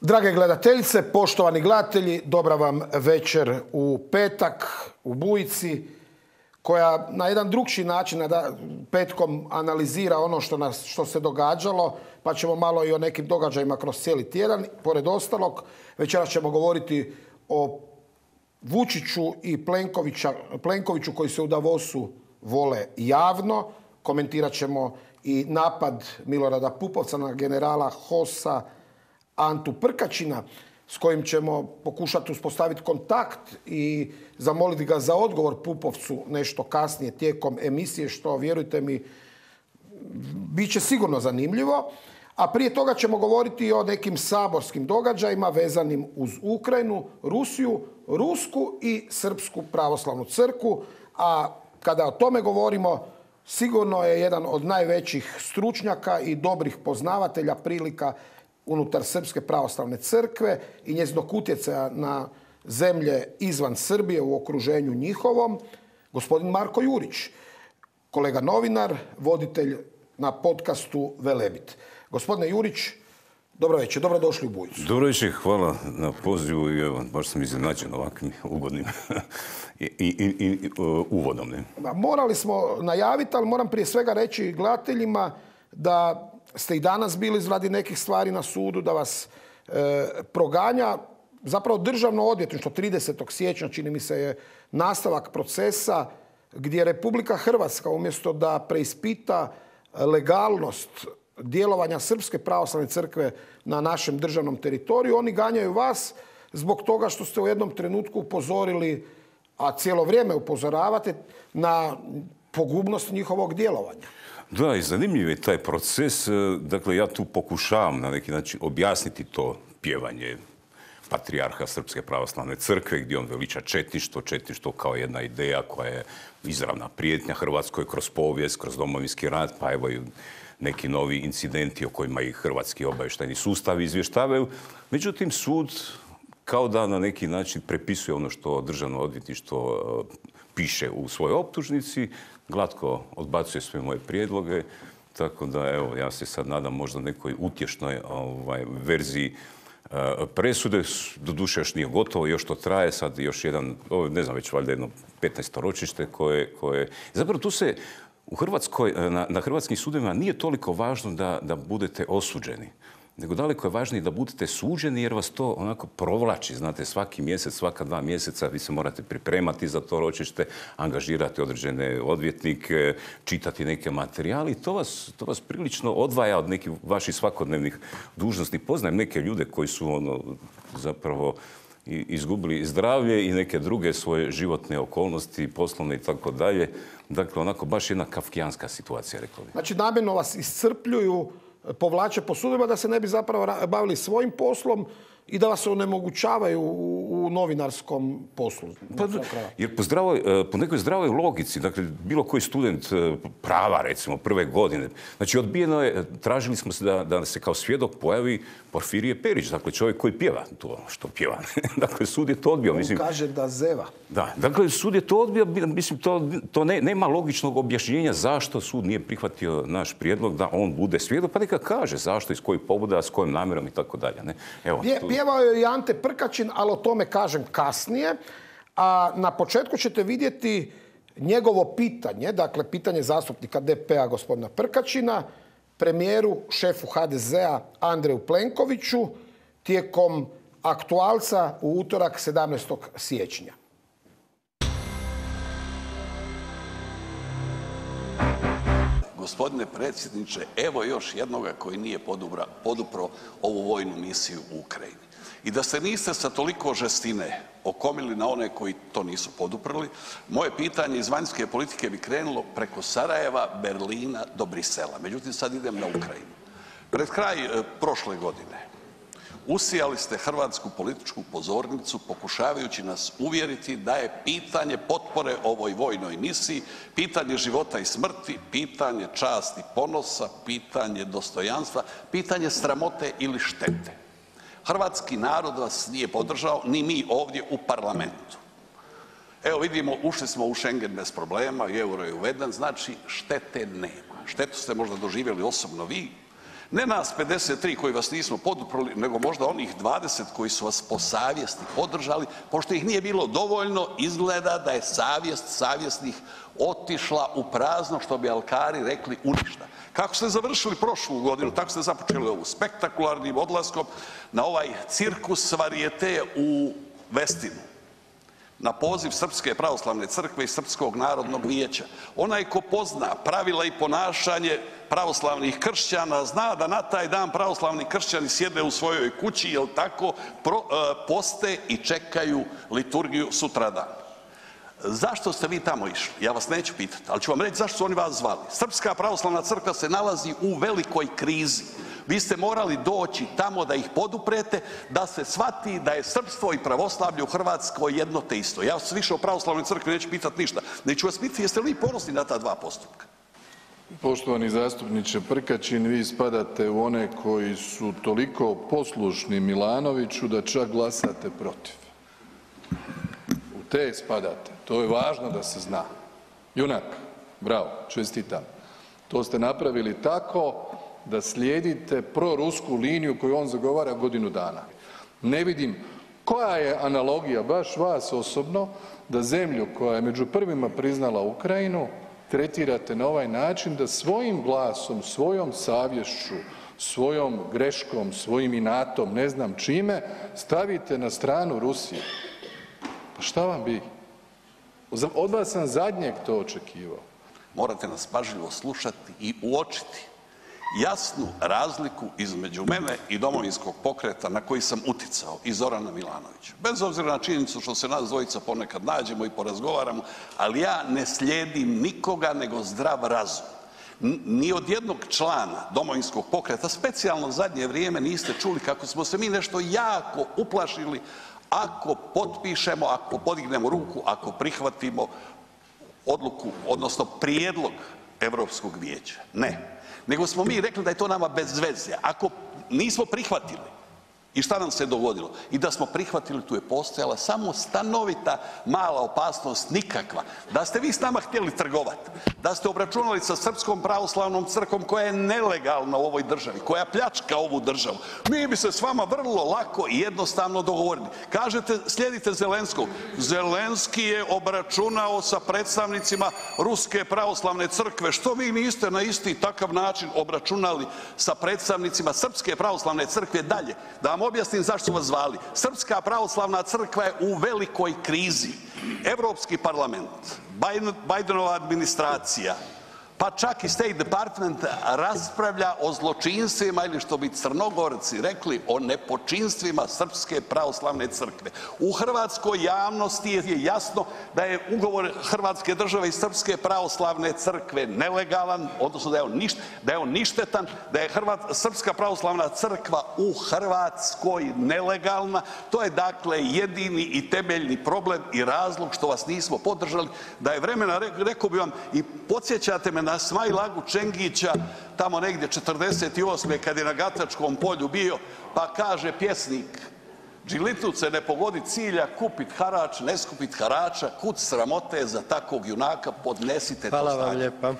Drage gledateljice, poštovani gledatelji, dobra vam večer u petak u Bujici, koja na jedan drukčiji način petkom analizira ono što se događalo, pa ćemo malo i o nekim događajima kroz cijeli tjedan. Pored ostalog, večeras ćemo govoriti o Vučiću i Plenkoviću koji se u Davosu vole javno. Komentirat ćemo i napad Milorada Pupovca na generala HOS-a Antu Prkačina, s kojim ćemo pokušati uspostaviti kontakt i zamoliti ga za odgovor Pupovcu nešto kasnije tijekom emisije, što, vjerujte mi, bit će sigurno zanimljivo. A prije toga ćemo govoriti i o nekim saborskim događajima vezanim uz Ukrajinu, Rusiju, Rusku i Srpsku pravoslavnu crkvu. A kada o tome govorimo, sigurno je jedan od najvećih stručnjaka i dobrih poznavatelja prilika unutar Srpske pravoslavne crkve i njezinog utjecaja na zemlje izvan Srbije u okruženju njihovom, gospodin Marko Jurić, kolega novinar, voditelj na podcastu Velebit. Gospodine Jurić, dobro večer, dobrodošli u Bujicu. Dobro večer, hvala na pozivu i evo, baš sam iznenađen ovakvim ugodnim i uvodom. Ne? Morali smo najaviti, ali moram prije svega reći gledateljima da ste i danas bili radi nekih stvari na sudu, da vas proganja zapravo Državno odvjetništvo 30. siječnja, čini mi se, je nastavak procesa gdje Republika Hrvatska umjesto da preispita legalnost djelovanja Srpske pravoslavne crkve na našem državnom teritoriju, oni ganjaju vas zbog toga što ste u jednom trenutku upozorili, a cijelo vrijeme upozoravate, na pogubnost njihovog djelovanja. Da, i zanimljiv je taj proces. Dakle, ja tu pokušavam na neki način objasniti to pjevanje patrijarha Srpske pravoslavne crkve, gdje on veliča četništvo kao jedna ideja koja je izravna prijetnja Hrvatskoj kroz povijest, kroz Domovinski rat, pa evo i neki novi incidenti o kojima i hrvatski obavještajni sustavi izvještavaju. Međutim, sud kao da na neki način prepisuje ono što Državno odvjetništvo piše u svojoj optužnici, glatko odbacuje sve moje prijedloge, tako da evo, ja se sad nadam možda nekoj utješnoj verziji presude. Doduše još nije gotovo, još to traje, sad još jedan, ne znam, već valjda jedno 15. ročište koje... Zapravo tu se u Hrvatskoj, na hrvatskim sudovima nije toliko važno da budete osuđeni, nego daleko je važnije da budete suđeni jer vas to onako provlači. Znate, svaki mjesec, svaka 2 mjeseca vi se morate pripremati za to ročište, angažirati određene odvjetnike, čitati neke materijale i to vas prilično odvaja od nekih vaših svakodnevnih dužnosti. Poznajem neke ljude koji su zapravo izgubili zdravlje i neke druge svoje životne okolnosti, poslovne i tako dalje. Dakle, onako baš jedna kafkijanska situacija, rekao bih. Znači, namjerno vas iscrpljuju, povlače po sudovima da se ne bi zapravo bavili svojim poslom i da vas onemogućavaju u novinarskom poslu. Jer po nekoj zdravoj logici, dakle, bilo koji student prava, recimo, prve godine, znači odbijeno je, tražili smo se da se kao svjedok pojavi Porfirije Perić, dakle čovjek koji pjeva to što pjeva. Dakle, sud je to odbio. On kaže da zeva. Da, dakle, sud je to odbio, mislim, to nema logičnog objašnjenja zašto sud nije prihvatio naš prijedlog da on bude svjedok, pa neka kaže zašto, iz kojih pobuda, s kojim namjerom i tako dalje. Pjevao je i Ante Prkačin, ali o tome kažem kasnije. A na početku ćete vidjeti njegovo pitanje, dakle pitanje zastupnika DP-a gospodina Prkačina, premijeru, šefu HDZ-a Andreju Plenkoviću tijekom aktualca u utorak 17. siječnja. Gospodine predsjedniče, evo još jednoga koji nije podupro ovu vojnu misiju u Ukrajini. I da se niste sa toliko žestine okomili na one koji to nisu poduprli, moje pitanje iz vanjske politike bi krenulo preko Sarajeva, Berlina do Brisela. Međutim, sad idem na Ukrajinu. Pred kraj prošle godine usijali ste hrvatsku političku pozornicu pokušavajući nas uvjeriti da je pitanje potpore ovoj vojnoj misiji, pitanje života i smrti, pitanje časti i ponosa, pitanje dostojanstva, pitanje sramote ili štete. Hrvatski narod vas nije podržao, ni mi ovdje u parlamentu. Evo vidimo, ušli smo u Schengen bez problema, euro je uveden, znači štete nema. Štetu ste možda doživjeli osobno vi, Ne nas 53 koji vas nismo poduprli, nego možda onih 20 koji su vas po savjesti podržali, pošto ih nije bilo dovoljno, izgleda da je savjest savjesnih otišla u prazno, što bi alkari rekli, u ništa. Kako ste završili prošlu godinu, tako ste započeli ovu spektakularnim odlaskom na ovaj cirkus varijete u Vestinu, na poziv Srpske pravoslavne crkve i Srpskog narodnog vijeća. Onaj ko pozna pravila i ponašanje pravoslavnih kršćana zna da na taj dan pravoslavni kršćani sjede u svojoj kući, jel tako, poste i čekaju liturgiju sutradan. Zašto ste vi tamo išli? Ja vas neću pitati, ali ću vam reći zašto su oni vas zvali. Srpska pravoslavna crkva se nalazi u velikoj krizi. Vi ste morali doći tamo da ih poduprete, da se shvati da je srpstvo i pravoslavlje u Hrvatskoj jedno te isto. Ja vas više o pravoslavnoj crkvi neću pitati ništa. Neću vas pitati jeste li ponosni na ta dva postupka. Poštovani zastupniče Prkačin, vi spadate u one koji su toliko poslušni Milanoviću da čak glasate protiv. U te spadate. To je važno da se zna. Junak, bravo, čestitam. To ste napravili tako da slijedite prorusku liniju koju on zagovara godinu dana. Ne vidim koja je analogija baš vas osobno da zemlju koja je među prvima priznala Ukrajinu tretirate na ovaj način da svojim glasom, svojom savješću, svojom greškom, svojim inatom, ne znam čime, stavite na stranu Rusije. Pa šta vam bi? Od vas sam zadnjeg to očekivao. Morate nas pažljivo slušati i uočiti jasnu razliku između mene i Domovinskog pokreta na koji sam uticao i Zorana Milanovića. Bez obzira na činjenicu što se nas dvojica ponekad nađemo i porazgovaramo, ali ja ne slijedim nikoga nego zdrav razum. Ni od jednog člana Domovinskog pokreta, specijalno zadnje vrijeme, niste čuli kako smo se mi nešto jako uplašili ako potpišemo, ako podignemo ruku, ako prihvatimo odluku, odnosno prijedlog Europskog vijeća. Ne. Nego smo mi rekli da je to nama bez veze. Ako nismo prihvatili, i šta nam se dogodilo? I da smo prihvatili, tu je postojala samo stanovita mala opasnost, nikakva. Da ste vi s nama htjeli trgovati, da ste obračunali sa Srpskom pravoslavnom crkvom koja je nelegalna u ovoj državi, koja pljačka ovu državu, mi bi se s vama vrlo lako i jednostavno dogovorili. Kažete, slijedite Zelenskog. Zelenski je obračunao sa predstavnicima Ruske pravoslavne crkve. Što vi niste na isti takav način obračunali sa predstavnicima Srpske pravoslavne crkve dalje? Da vam objasnim zašto su vas zvali. Srpska pravoslavna crkva je u velikoj krizi. Europski parlament, Bidenova administracija, pa čak i State Department raspravlja o zločinstvima ili što bi Crnogorci rekli o nepočinstvima Srpske pravoslavne crkve. U hrvatskoj javnosti je jasno da je ugovor Hrvatske države i Srpske pravoslavne crkve nelegalan, odnosno da je on ništetan, da je Srpska pravoslavna crkva u Hrvatskoj nelegalna. To je dakle jedini i temeljni problem i razlog što vas nismo podržali. Da je vremena, rekao bi vam, i podsjećate me na Smajlagu Čengića, tamo negdje 48. kad je na Gatačkom polju bio, pa kaže pjesnik: "Džilituce ne pogodi cilja, kupit harač, ne skupit harača, kud sramote za takvog junaka, podnesite to stanje." Hvala vam lijepa.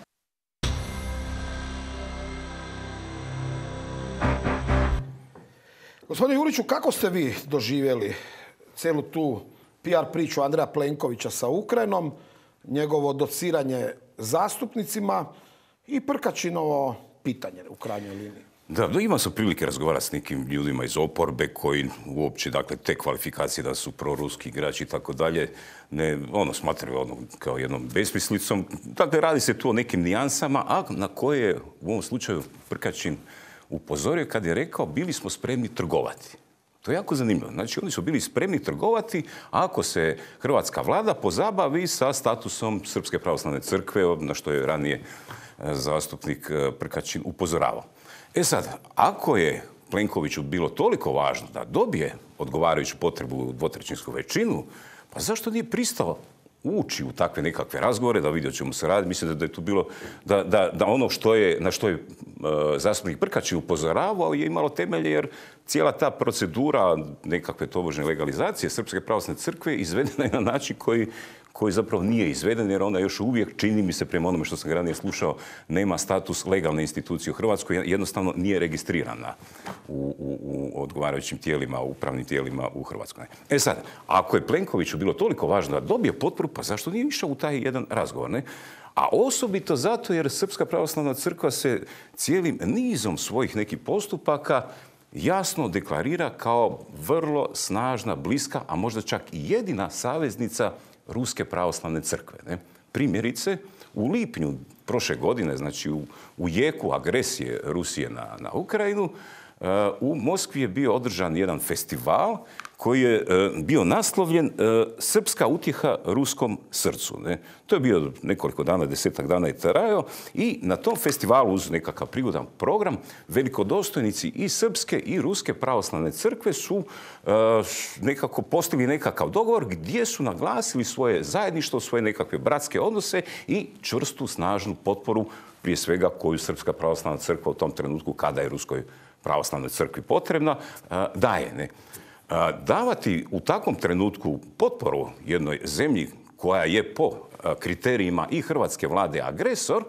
Gospodine Juriću, kako ste vi doživjeli cijelu tu PR priču Andreja Plenkovića sa Ukrajinom, njegovo dociranje zastupnicima i Prkačinovo pitanje u krajnjoj liniji? Da, imao sam prilike razgovarati s nekim ljudima iz oporbe koji uopće, dakle, te kvalifikacije da su proruski igrači i tako dalje, smatraju kao jednom besmislicom. Dakle, radi se tu o nekim nijansama, a na koje je u ovom slučaju Prkačin upozorio kad je rekao bili smo spremni trgovati. To je jako zanimljivo. Znači, oni su bili spremni trgovati ako se hrvatska vlada pozabavi sa statusom Srpske pravoslavne crkve, na što je ranije zastupnik Prkačin upozoravao. E sad, ako je Plenkoviću bilo toliko važno da dobije odgovarajuću potrebu dvotrećinsku većinu, pa zašto nije pristao ući u takve nekakve razgovore, da vidi o čemu se radi? Mislim da je tu bilo, da ono na što je zastupnik Prkačin upozoravao je imalo temelje, jer cijela ta procedura nekakve tobožnje legalizacije Srpske pravoslavne crkve izvedena je na način koji zapravo nije izveden jer ona još uvijek, čini mi se prema onome što sam ranije slušao, nema status legalne institucije u Hrvatskoj, jednostavno nije registrirana u odgovarajućim tijelima, upravnim tijelima u Hrvatskoj. E sad, ako je Plenkoviću bilo toliko važno da dobije potporu, pa zašto nije išao u taj jedan razgovor, ne? A osobito zato jer Srpska pravoslavna crkva se cijelim nizom svojih nekih postupaka jasno deklarira kao vrlo snažna, bliska, a možda čak i jedina saveznica Ruske pravoslavne crkve. Ne? Primjerice, u lipnju prošle godine, znači u jeku agresije Rusije na Ukrajinu, u Moskvi je bio održan jedan festival koji je bio naslovljen Srpska utjeha ruskom srcu. Ne? To je bio nekoliko dana, 10 dana je trajao i na tom festivalu uz nekakav prigodan program velikodostojnici i Srpske i Ruske pravoslavne crkve su nekako postigli nekakav dogovor gdje su naglasili svoje zajedništvo, svoje nekakve bratske odnose i čvrstu, snažnu potporu prije svega koju Srpska pravoslavna crkva u tom trenutku kada je Ruskoj pravoslavnoj crkvi potrebna, daje. Ne? Davati u takvom trenutku potporu jednoj zemlji koja je po kriterijima i hrvatske vlade agresor,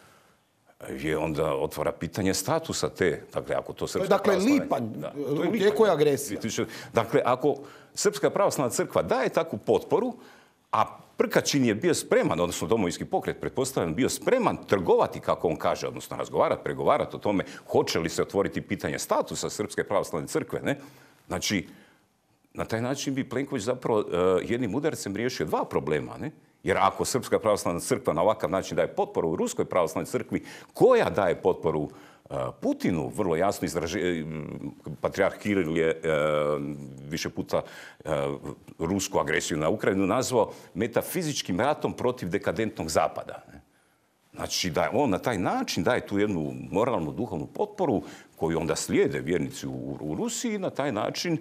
je onda otvara pitanje statusa te, dakle, ako to Srpska lipanj, u tijeku je agresija. Dakle, ako Srpska pravoslavna crkva daje takvu potporu, a Prkačin je bio spreman, odnosno Domovinski pokret, pretpostavljam, bio spreman trgovati, kako on kaže, odnosno razgovarati, pregovarati o tome hoće li se otvoriti pitanje statusa Srpske pravoslavne crkve, ne? Znači, na taj način bi Plenković zapravo jednim udarcem riješio dva problema, ne? Jer ako Srpska pravoslavna crkva na ovakav način daje potporu u Ruskoj pravoslavnoj crkvi, koja daje potporu Putinu, vrlo jasno patrijarh Kiril je više puta rusku agresiju na Ukrajinu nazvao metafizičkim ratom protiv dekadentnog zapada. Znači da on na taj način daje tu jednu moralnu, duhovnu potporu koju onda slijede vjernici u Rusiji i na taj način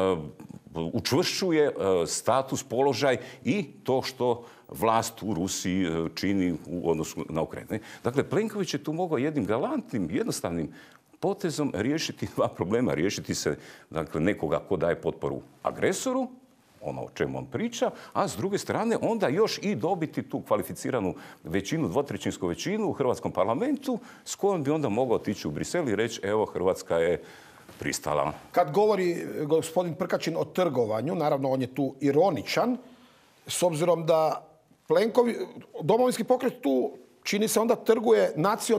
učvršćuje status, položaj i to što vlast u Rusiji čini u odnosu na Ukrajinu. Dakle, Plenković je tu mogao jednim galantnim, jednostavnim potezom riješiti dva problema. Riješiti se nekoga ko daje potporu agresoru, ono o čemu on priča, a s druge strane onda još i dobiti tu kvalificiranu većinu, dvotrećinsku većinu u Hrvatskom parlamentu s kojom bi onda mogao otići u Brisel i reći evo Hrvatska je pristala. Kad govori gospodin Prkačin o trgovanju, naravno on je tu ironičan, s obzirom da Domovinski pokret tu čini se onda trguje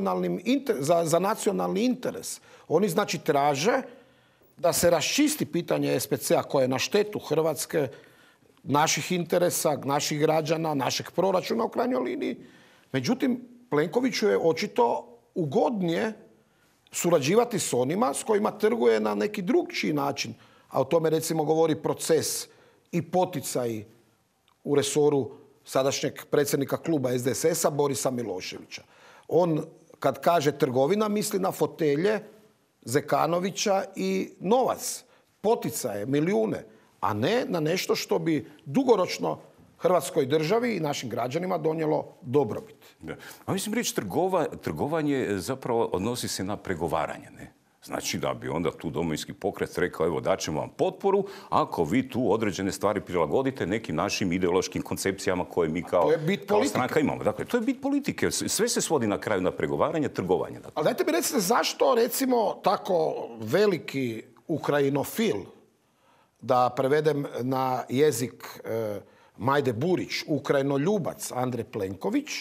za nacionalni interes. Oni znači traže da se raščisti pitanje SPC-a koje je na štetu Hrvatske, naših interesa, naših građana, našeg proračuna u krajnjoj liniji. Međutim, Plenkoviću je očito ugodnije surađivati s onima s kojima trguje na neki drugčiji način. A o tome recimo govori proces i poticaji u resoru sadašnjeg predsjednika kluba SDSS-a Borisa Miloševića. On kad kaže trgovina misli na fotelje Zekanovića i novac, poticaje, milijune, a ne na nešto što bi dugoročno Hrvatskoj državi i našim građanima donijelo dobrobit. Da. A mislim reći trgovanje zapravo odnosi se na pregovaranje, ne? Znači da bi onda tu Domovinski pokret rekao evo daćemo vam potporu ako vi tu određene stvari prilagodite nekim našim ideološkim koncepcijama koje mi kao stranka imamo. Dakle, to je bit politike. Sve se svodi na kraju na pregovaranje, trgovanje. Dakle. Ali dajte mi recite zašto recimo tako veliki ukrajinofil, da prevedem na jezik Majde Burić, ukrajinoljubac Andrej Plenković,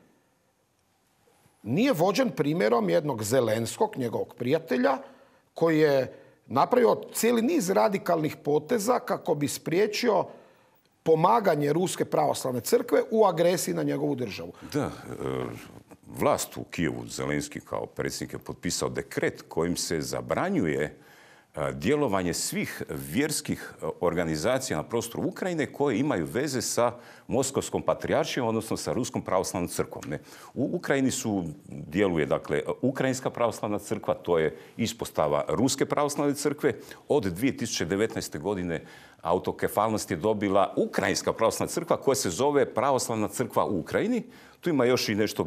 nije vođen primjerom jednog Zelenskog, njegovog prijatelja, koji je napravio cijeli niz radikalnih poteza kako bi spriječio pomaganje Ruske pravoslavne crkve u agresiji na njegovu državu. Da, vlast u Kijevu, Zelenski kao predsjednik je potpisao dekret kojim se zabranjuje djelovanje svih vjerskih organizacija na prostoru Ukrajine koje imaju veze sa Moskovskom patrijaršijom, odnosno sa Ruskom pravoslavnom crkvom. Ne? U Ukrajini djeluje dakle Ukrajinska pravoslavna crkva, to je ispostava Ruske pravoslavne crkve. Od 2019. godine autokefalnost je dobila Ukrajinska pravoslavna crkva koja se zove Pravoslavna crkva u Ukrajini. Tu ima još i nešto,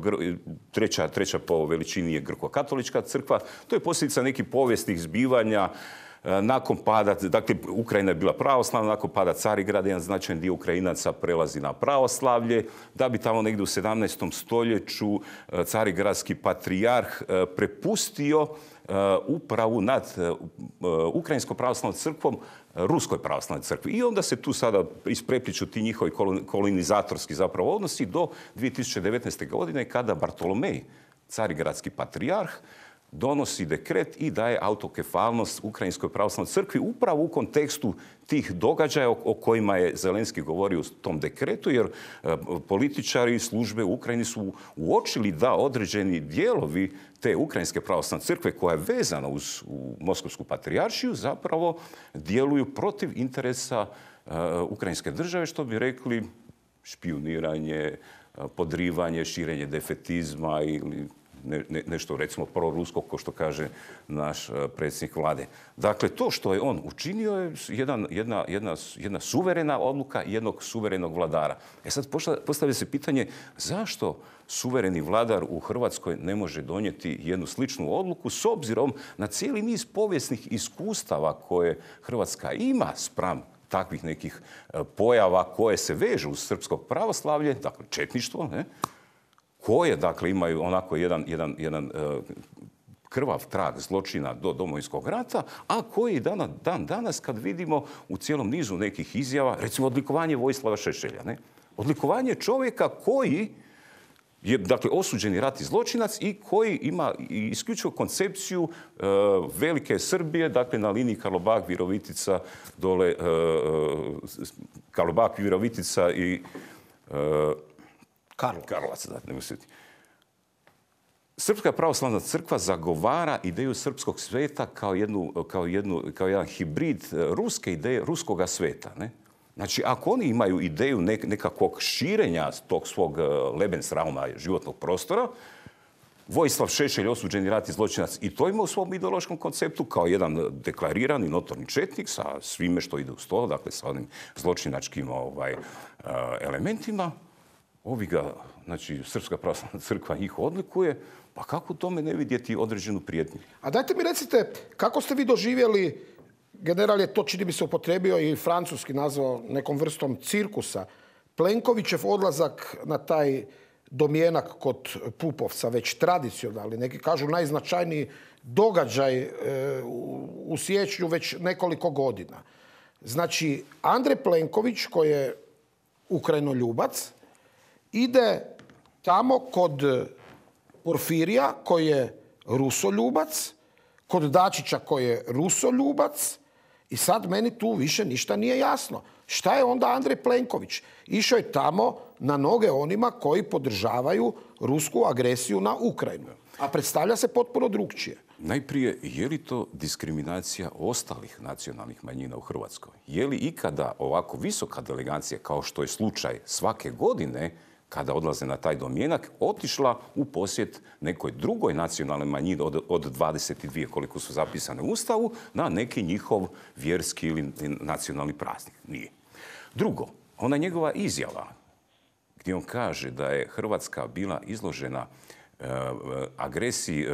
treća po veličini je Grko-katolička crkva. To je posljedica nekih povijesnih zbivanja nakon pada, dakle, Ukrajina je bila pravoslavna, nakon pada Carigrada, jedan značajan dio Ukrajinaca prelazi na pravoslavlje, da bi tamo negdje u 17. stoljeću carigradski patrijarh prepustio upravu nad Ukrajinskom pravoslavnom crkvom Ruskoj pravoslavnoj crkvi. I onda se tu sada isprepliču ti njihovi kolonizatorski zapravo odnosi do 2019. godine kada Bartolomej, carigradski patrijarh, donosi dekret i daje autokefalnost Ukrajinskoj pravoslavnoj crkvi upravo u kontekstu tih događaja o kojima je Zelenski govorio u tom dekretu, jer političari i službe u Ukrajini su uočili da određeni dijelovi te Ukrajinske pravoslavne crkve koja je vezana uz Moskovsku patrijaršiju zapravo djeluju protiv interesa Ukrajinske države, što bi rekli špijuniranje, podrivanje, širenje defetizma ili nešto recimo prorusko, kao što kaže naš predsjednik vlade. Dakle, to što je on učinio je jedna suverena odluka jednog suverenog vladara. Sad postavlja se pitanje zašto suvereni vladar u Hrvatskoj ne može donijeti jednu sličnu odluku s obzirom na cijeli niz povijesnih iskustava koje Hrvatska ima spram takvih nekih pojava koje se vežu uz srpsko pravoslavlje, dakle četništvo, koje, dakle, imaju onako jedan krvav trag zločina do Domovinskog rata, a koji dan danas kad vidimo u cijelom nizu nekih izjava, recimo odlikovanje Vojislava Šešelja, odlikovanje čovjeka koji je, dakle, osuđeni ratni zločinac i koji ima isključivo koncepciju velike Srbije, dakle, na liniji Karlobag-Virovitica, dole Karlobag-Virovitica i Karlovac, da ne misliti. Srpska pravoslavna crkva zagovara ideju srpskog sveta kao jedan hibrid ruske ideje, ruskoga sveta. Znači, ako oni imaju ideju nekakvog širenja tog svog Lebensrauma, životnog prostora, Vojislav Šešelj, osuđeni ratni zločinac, i to ima u svom ideološkom konceptu kao jedan deklarirani notorni četnik sa svime što ide uz to, dakle sa onim zločinačkim elementima. Ovi ga, znači, Srpska pravoslavna crkva njih odlikuje, pa kako u tome ne vidjeti određenu prijetnju? A dajte mi recite, kako ste vi doživjeli, general je to, čini mi se, upotrijebio i francuski nazvao nekom vrstom cirkusa, Plenkovićev odlazak na taj domjenak kod Pupovca, već tradicionalni, neki kažu najznačajniji događaj u siječnju već nekoliko godina. Znači, Andrej Plenković, koji je Ukrajinoljubac, ide tamo kod Porfirija, koji je Rusoljubac, kod Dačića, koji je Rusoljubac, i sad meni tu više ništa nije jasno. Šta je onda Andrej Plenković? Išao je tamo na noge onima koji podržavaju rusku agresiju na Ukrajinu. A predstavlja se potpuno drukčije. Najprije, je li to diskriminacija ostalih nacionalnih manjina u Hrvatskoj? Je li ikada ovako visoka delegacija, kao što je slučaj svake godine, kada odlaze na taj domjenak, otišla u posjet nekoj drugoj nacionalnoj manjini od 22, koliko su zapisane u Ustavu, na neki njihov vjerski ili nacionalni praznik? Nije. Drugo, ona njegova izjava gdje on kaže da je Hrvatska bila izložena agresiji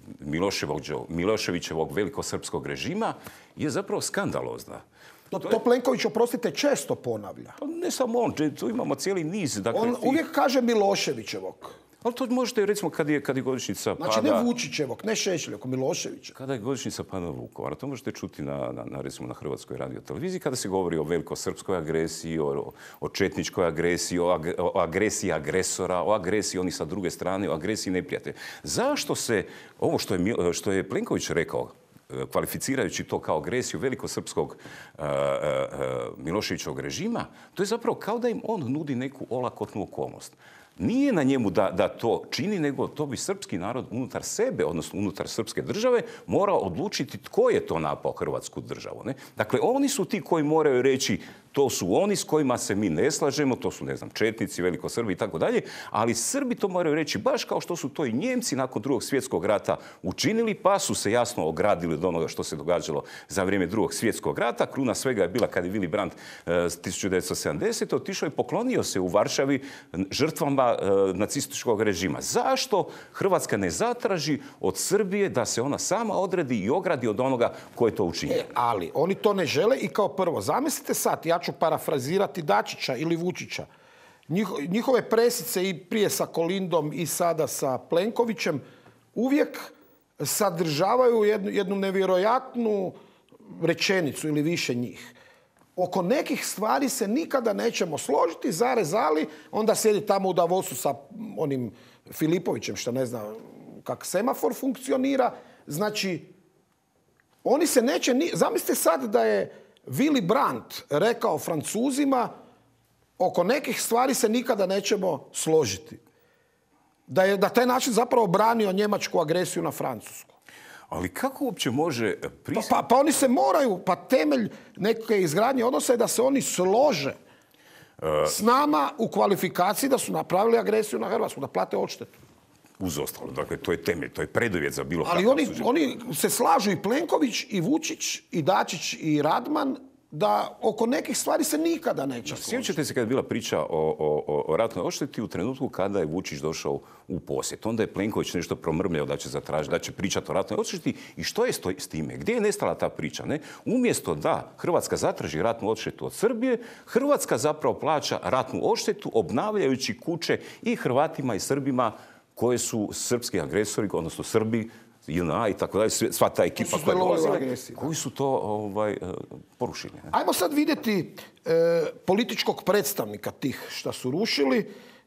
Miloševićevog velikosrpskog režima je zapravo skandalozna. To Plenković, oprostite, često ponavlja. Ne samo on, tu imamo cijeli niz. Dakle, on uvijek kaže Miloševićevog. Ali to možete, recimo, kad je godišnjica pada... Znači, ne Vučićevog, ne Šešeljevog, Miloševića. Kada je godišnjica pada Vukovara, to možete čuti recimo, na Hrvatskoj radioteleviziji, kada se govori o velikosrpskoj agresiji, o četničkoj agresiji, o agresiji agresora, o agresiji onih sa druge strane, o agresiji neprijatelja. Zašto se ovo što je Plenković rekao, kvalificirajući to kao agresiju velikosrpskog Miloševićevog režima, to je zapravo kao da im on nudi neku olakotnu okolnost. Nije na njemu da to čini, nego to bi srpski narod unutar sebe, odnosno unutar srpske države, morao odlučiti tko je to napao Hrvatsku državu. Dakle, oni su ti koji moraju reći To su oni s kojima se mi ne slažemo, to su, ne znam, četnici, velikosrbi i tako dalje, ali Srbi to moraju reći baš kao što su to i Njemci nakon Drugog svjetskog rata učinili, pa su se jasno ogradili od onoga što se događalo za vrijeme Drugog svjetskog rata. Kruna svega je bila kad je Willy Brandt 1970. otišao i poklonio se u Varšavi žrtvama nacističkog režima. Zašto Hrvatska ne zatraži od Srbije da se ona sama odredi i ogradi od onoga ko je to učinio? Ali oni to ne žele i kao prvo, zamislite sad, ja ću parafrazirati Dačića ili Vučića, njihove presice i prije sa Kolindom i sada sa Plenkovićem uvijek sadržavaju jednu nevjerojatnu rečenicu ili više njih. Oko nekih stvari se nikada nećemo složiti, zarez, ali onda sjedi tamo u Davosu sa onim Filipovićem, što ne zna kako semafor funkcionira. Znači, oni se neće... Zamislite sad da je Willy Brandt rekao Francuzima oko nekih stvari se nikada nećemo složiti. Da je na taj način zapravo branio njemačku agresiju na Francusku. Ali kako uopće može... Pa oni se moraju, pa temelj neke izgradnje odnosa je da se oni slože s nama u kvalifikaciji da su napravili agresiju na Hrvatsku, da plate odštetu. Uz ostalo, dakle, to je temelj, to je preduvjet za bilo kakvo suđenje. Ali oni se slažu i Plenković, i Vučić, i Dačić, i Radman, da oko nekih stvari se nikada neće složiti. Sjećate se kada je bila priča o ratnoj odšteti u trenutku kada je Vučić došao u posjet. Onda je Plenković nešto promrmljao da će zatražiti, da će pričati o ratnoj odšteti. I što je s time? Gdje je nestala ta priča? Ne? Umjesto da Hrvatska zatraži ratnu odštetu od Srbije, Hrvatska zapravo plaća ratnu odštetu obnavljajući kuće i Hrvatima i Srbima koje su srpski agresori, odnosno Srbi, JNA i tako dalje, sva ta ekipa koja je dolazila, koji su to porušili. Ne? Ajmo sad vidjeti političkog predstavnika tih šta su rušili,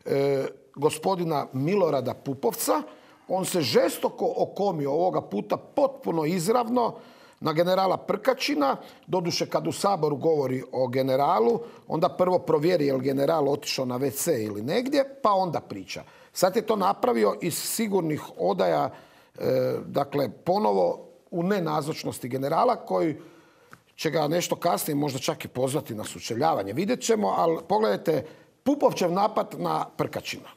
gospodina Milorada Pupovca. On se žestoko okomio ovoga puta potpuno izravno na generala Prkačina. Doduše, kad u Saboru govori o generalu, onda prvo provjeri je li general otišao na WC ili negdje, pa onda priča. Sad je to napravio iz sigurnih odaja, dakle, ponovo u nenazočnosti generala, koji će ga nešto kasnije možda čak i pozvati na sučeljavanje. Vidjet ćemo, ali pogledajte Pupovčev napad na Prkačina.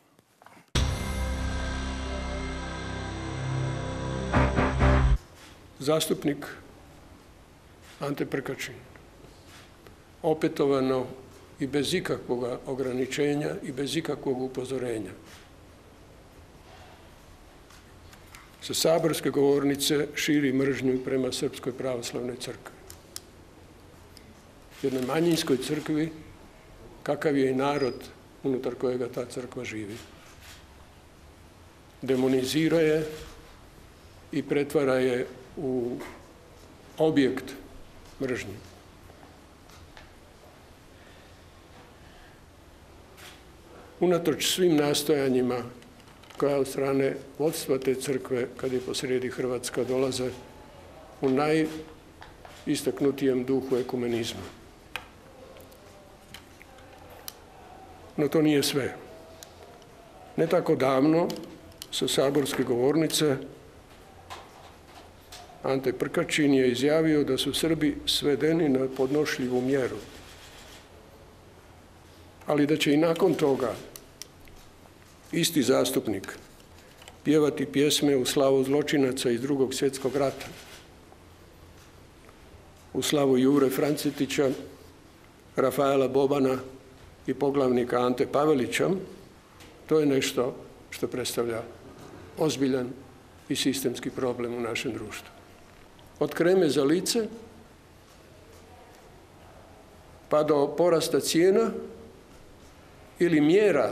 Zastupnik Ante Prkačin opetovano i bez ikakvog ograničenja i bez ikakvog upozorenja sa saborske govornice širi mržnju prema Srpskoj pravoslavnoj crkvi. Jednoj manjinskoj crkvi, kakav je i narod unutar kojega ta crkva živi. Demonizira je i pretvara je u objekt mržnje. Unatoč svim nastojanjima koja od strane vodstva te crkve, kad je posrijedi Hrvatska, dolaze u najistaknutijem duhu ekumenizma. No to nije sve. Ne tako davno, sa saborske govornice, Ante Prkačin je izjavio da su Srbi svedeni na podnošljivu mjeru, ali da će i nakon toga isti zastupnik pjevati pjesme u slavu zločinaca iz Drugog svjetskog rata, u slavu Jure Francetića, Rafaela Bobana i poglavnika Ante Pavelića. To je nešto što predstavlja ozbiljan i sistemski problem u našem društvu. Od kreme za lice pa do porasta cijena ili mjera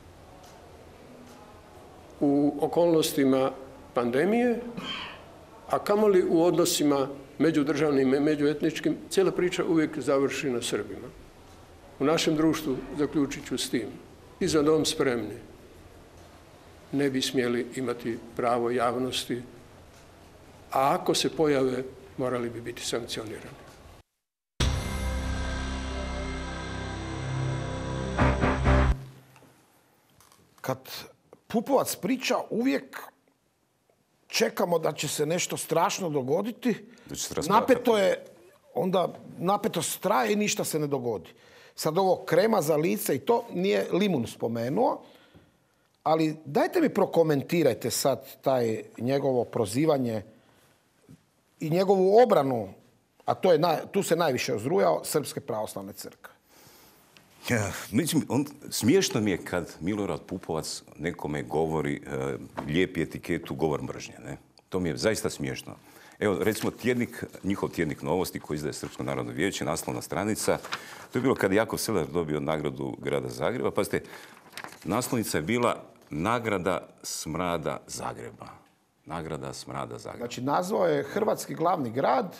u okolnostima pandemije, a kamoli u odnosima međudržavnim i međuetničkim, cijela priča uvijek završi na Srbima. U našem društvu, zaključit ću s tim, i za dom spremni ne bi smjeli imati pravo javnosti, a ako se pojave, morali bi biti sankcionirani. Kad Pupovac priča, uvijek čekamo da će se nešto strašno dogoditi. Napeto je onda napetost traje i ništa se ne dogodi. Sad ovo krema za lice i to nije Limun spomenuo, ali dajte mi prokomentirajte sad taj njegovo prozivanje i njegovu obranu, a tu se najviše ozrujao, Srpske pravoslavne crkve. Smiješno mi je kad Milorad Pupovac nekome govori, lijepi etiketu govor mržnje. Ne? To mi je zaista smiješno. Evo, recimo, njihov tjednik Novosti koji izdaje Srpsko narodno vijeće, naslovna stranica. To je bilo kad je Jakov Sedlar dobio nagradu grada Zagreba. Pazite, naslovnica je bila nagrada smrada Zagreba. Nagrada smrada Zagreba. Znači, nazvao je hrvatski glavni grad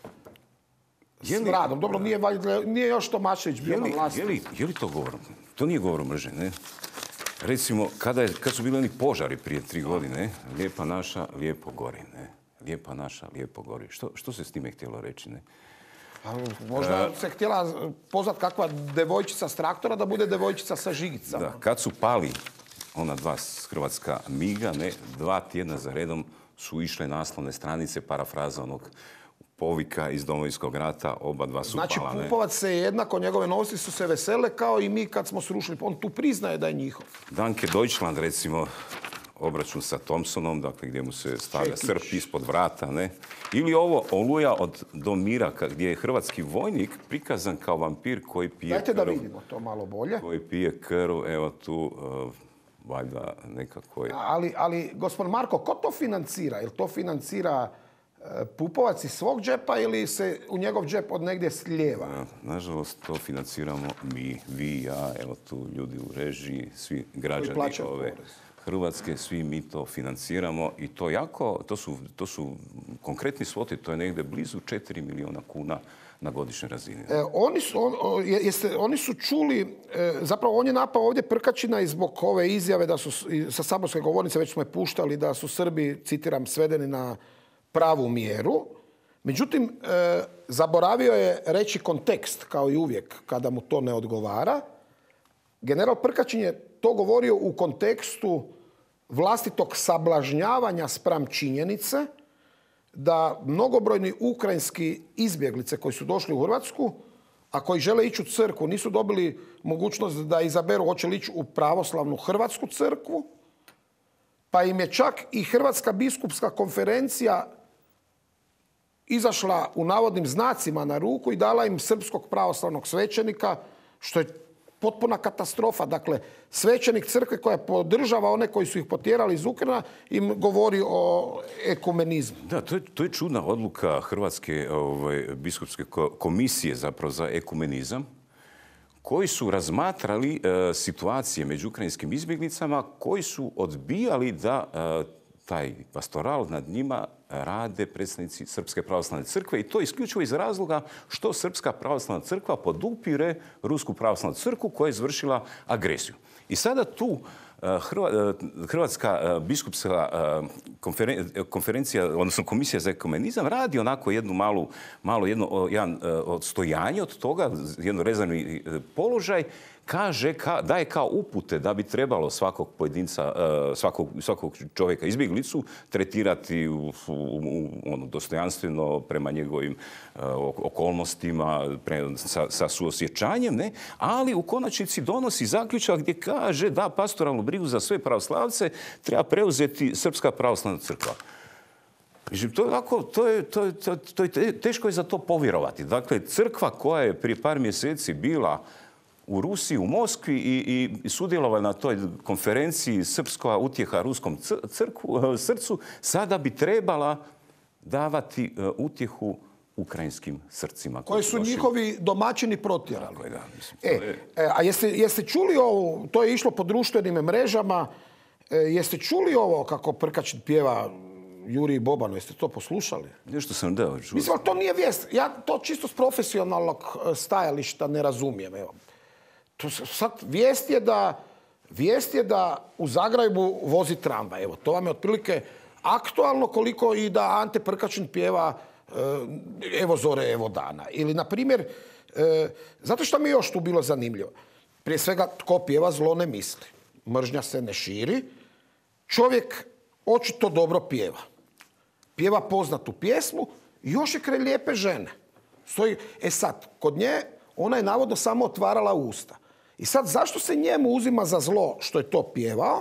smradom. Dobro, nije još Tomašević bio na vlasti. Je li to govor? To nije govor mržnje, ne? Recimo, kad su bili oni požari prije 3 godine, lijepa naša, lijepo gori, ne? Lijepa naša, lijepo gori. Što se s time htjelo reći, ne? Možda se htjela pozvat kakva devojčica s traktora da bude devojčica sa žigicama. Da, kad su pali ona 2 hrvatska miga, ne, 2 tjedna za redom su išle naslovne stranice, parafraza onog povika iz Domovinskog rata, oba 2 su pala. Znači, Pupovac se jednako, njegove Novosti su se vesele kao i mi kad smo srušili. On tu priznaje da je njihov. Danke Deutschland, recimo, obračun sa Thompsonom, dakle, gdje mu se stavlja srp ispod vrata, ne? Ili ovo Oluja od Domira, gdje je hrvatski vojnik prikazan kao vampir koji pije krv. Dajte da vidimo to malo bolje. Koji pije krv, evo tu, valjda nekako je. Ali, gospodin Marko, ko to financira? Jel to financira Pupovac iz svog džepa ili se u njegov džep od negdje slijeva? Nažalost, to financiramo mi, vi, ja, evo tu ljudi u režiji, svi građani ove Hrvatske, svi mi to financiramo i to jako, to su konkretni svoti, to je negdje blizu 4 milijuna kuna na godišnjoj razini. Oni su čuli, zapravo on je napao ovdje Prkačina i zbog ove izjave da su sa saborske govornice, već smo je puštali, da su Srbi, citiram, svedeni na pravu mjeru. Međutim, zaboravio je reći kontekst, kao i uvijek, kada mu to ne odgovara. General Prkačin je to govorio u kontekstu vlastitog sablažnjavanja spram činjenice da mnogobrojni ukrajinski izbjeglice koji su došli u Hrvatsku, a koji žele ići u crkvu, nisu dobili mogućnost da izaberu hoće li ići u pravoslavnu hrvatsku crkvu, pa im je čak i Hrvatska biskupska konferencija izašla u navodnim znacima na ruku i dala im srpskog pravoslavnog svećenika, što je potpuna katastrofa. Dakle, svećenik crkve koja podržava one koji su ih potjerali iz Ukrajina im govori o ekumenizmu. Da, to je čudna odluka Hrvatske biskupske komisije zapravo za ekumenizam, koji su razmatrali situacije među ukrajinskim izbjeglicama, koji su odbijali da taj pastoral nad njima rade predstavnici Srpske pravoslavne crkve i to isključivo iz razloga što Srpska pravoslavna crkva podupire Rusku pravoslavnu crkvu koja je izvršila agresiju. I sada tu Hrvatska biskupska konferencija, odnosno komisija za ekumenizam radi onako jednu jedan odstojanje od toga, jedan rezervni položaj, kaže, daje kao upute da bi trebalo svakog pojedinca, svakog čovjeka izbjeglicu tretirati dostojanstveno prema njegovim okolnostima, sa suosjećanjem, ne? Ali u konačnici donosi zaključak gdje kaže da pastoralnu brigu za sve pravoslavce treba preuzeti Srpska pravoslavna crkva. Teško je za to povjerovati. Dakle, crkva koja je prije par mjeseci bila u Rusiji, u Moskvi i sudjelovala na toj konferenciji Srpska utjeha ruskom srcu, sada bi trebala davati utjehu ukrajinskim srcima. Koji su njihovi domaćini protjerali. A jeste čuli ovo, to je išlo po društvenim mrežama, jeste čuli ovo kako Prkačin pjeva Jurij Bobanu, jeste to poslušali? Nešto sam dao čuo. Mislim, to nije vijest. Ja to čisto s profesionalnog stajališta ne razumijem. Evo. Sad, vijest je da u Zagrebu vozi tramvaj. Evo, to vam je otprilike aktualno koliko i da Ante Prkačin pjeva evo zore, evo dana. Ili, na primjer, zato što mi je još tu bilo zanimljivo. Prije svega, tko pjeva zlo ne misli. Mržnja se ne širi. Čovjek očito dobro pjeva. Pjeva poznatu pjesmu i još je kraj lijepe žene. Stoji. Sad, kod nje ona je navodno samo otvarala usta. I sad, zašto se njemu uzima za zlo što je to pjevao,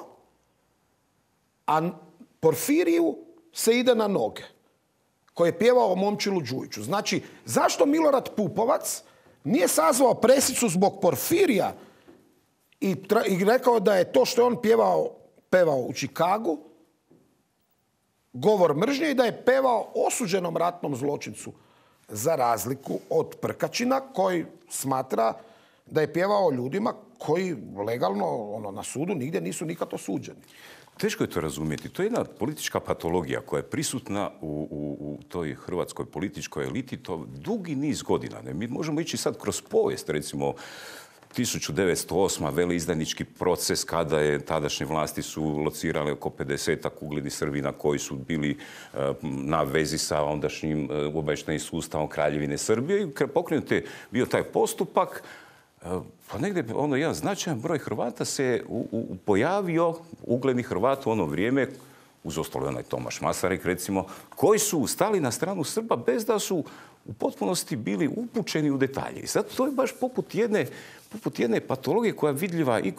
a Porfiriju se ide na noge, koji je pjevao o Momčilu Đujiću? Znači, zašto Milorad Pupovac nije sazvao presicu zbog Porfirija i rekao da je to što je on pevao u Čikagu govor mržnje i da je pevao osuđenom ratnom zločincu, za razliku od Prkačina koji smatra da je pjevao ljudima koji legalno na sudu nigdje nisu nikad osuđeni. Teško je to razumjeti. To je jedna politička patologija koja je prisutna u toj hrvatskoj političkoj eliti to dugi niz godina. Mi možemo ići sad kroz povijest, recimo 1908. veleizdajnički proces kada je tadašnje vlasti su locirale oko 50 uglednih Srbina koji su bili na vezi sa ondašnjim obavještajnim sustavom Kraljevine Srbije i pokrenut je bio taj postupak. Pa negdje jedan značajan broj Hrvata se pojavio, ugledni Hrvat u ono vrijeme, uz ostalo onaj Tomaš Masarik recimo, koji su stali na stranu Srba bez da su u potpunosti bili upućeni u detalje. I sad to je baš poput jedne patologije koja je vidljiva i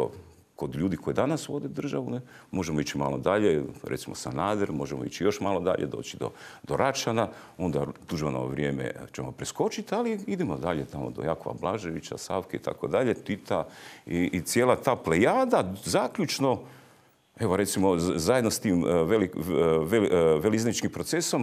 kod ljudi koji danas vode državu. Ne? Možemo ići malo dalje, recimo Sanader, možemo ići još malo dalje, doći do Račana, onda Tuđmanovo vrijeme ćemo preskočiti, ali idemo dalje tamo do Jakova Blaževića, Savke i tako dalje, Tita i cijela ta plejada, zaključno, evo recimo zajedno s tim veleizdajničkim procesom,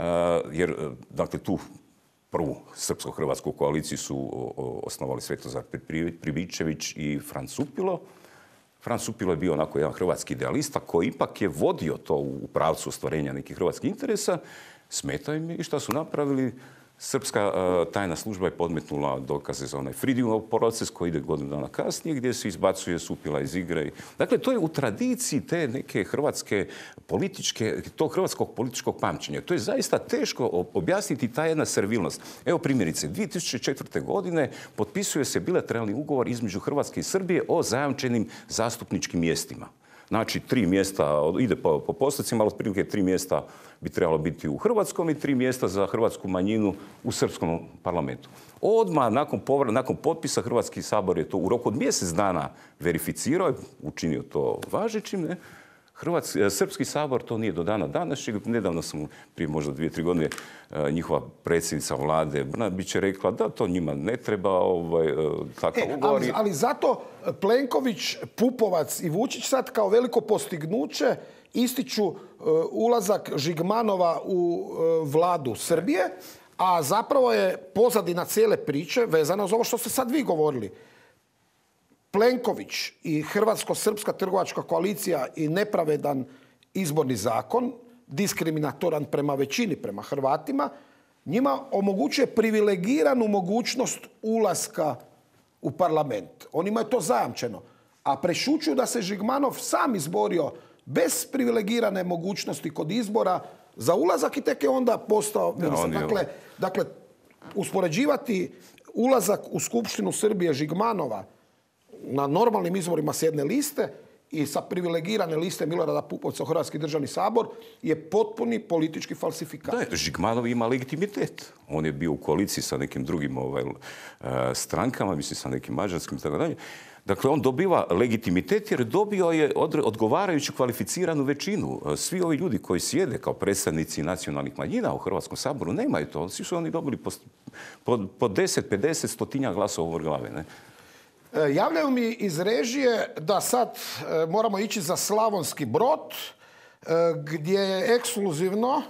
jer dakle tu prvu srpsko-hrvatsku koaliciju su osnovali Svetozar Pribičević i Franz Supilo. Franz Supilo je bio onako jedan hrvatski idealista koji ipak je vodio to u pravcu ostvarenja nekih hrvatskih interesa. Smeta im i šta su napravili? Srpska tajna služba je podmetnula dokaze za onaj Fridijumov proces koji ide godinu dana kasnije gdje se izbacuje Supila iz igre. Dakle, to je u tradiciji te neke hrvatske političke, tog hrvatskog političkog pamćenja. To je zaista teško objasniti ta jedna servilnost. Evo primjerice, 2004. godine potpisuje se bilateralni ugovor između Hrvatske i Srbije o zajamčenim zastupničkim mjestima. Znači, 3 mjesta, ide po postocima, ali otprilike 3 mjesta bi trebalo biti u hrvatskom i 3 mjesta za hrvatsku manjinu u srpskom parlamentu. Odmah nakon potpisa Hrvatski sabor je to u roku od mjesec dana verificirao, učinio to važećim. Ne? Srpski sabor to nije do dana današnjeg. Nedavno sam, prije možda 2-3 godine, njihova predsjednica vlade Brnabić je rekla da to njima ne treba takav ugovor. Ali zato Plenković, Pupovac i Vučić sad kao veliko postignuće ističu ulazak Žigmanova u vladu Srbije, a zapravo je pozadina cijele priče vezana za ovo što ste sad vi govorili. Plenković i Hrvatsko-srpska trgovačka koalicija i nepravedan izborni zakon, diskriminatoran prema većini, prema Hrvatima, njima omogućuje privilegiranu mogućnost ulaska u parlament. Onima je to zajamčeno. A prešućuju da se Žigmanov sam izborio bez privilegirane mogućnosti kod izbora za ulazak i tek je onda postao ministar. Dakle, uspoređivati ulazak u Skupštinu Srbije Žigmanova na normalnim izborima s jedne liste i sa privilegirane liste Milorada Pupovca u Hrvatski državni sabor je potpuni politički falsifikat. Da, Žigmanov ima legitimitet. On je bio u koaliciji sa nekim drugim strankama, mislim sa nekim mađarskim i tako dalje. Dakle, on dobiva legitimitet jer dobio je odgovarajuću kvalificiranu većinu. Svi ovi ljudi koji sjede kao predstavnici nacionalnih manjina u Hrvatskom saboru nemaju to. Svi su oni dobili po 10, 50, 100 glasova over glave. Ne? Javljaju mi iz režije da sad moramo ići za Slavonski Brod, gdje je ekskluzivno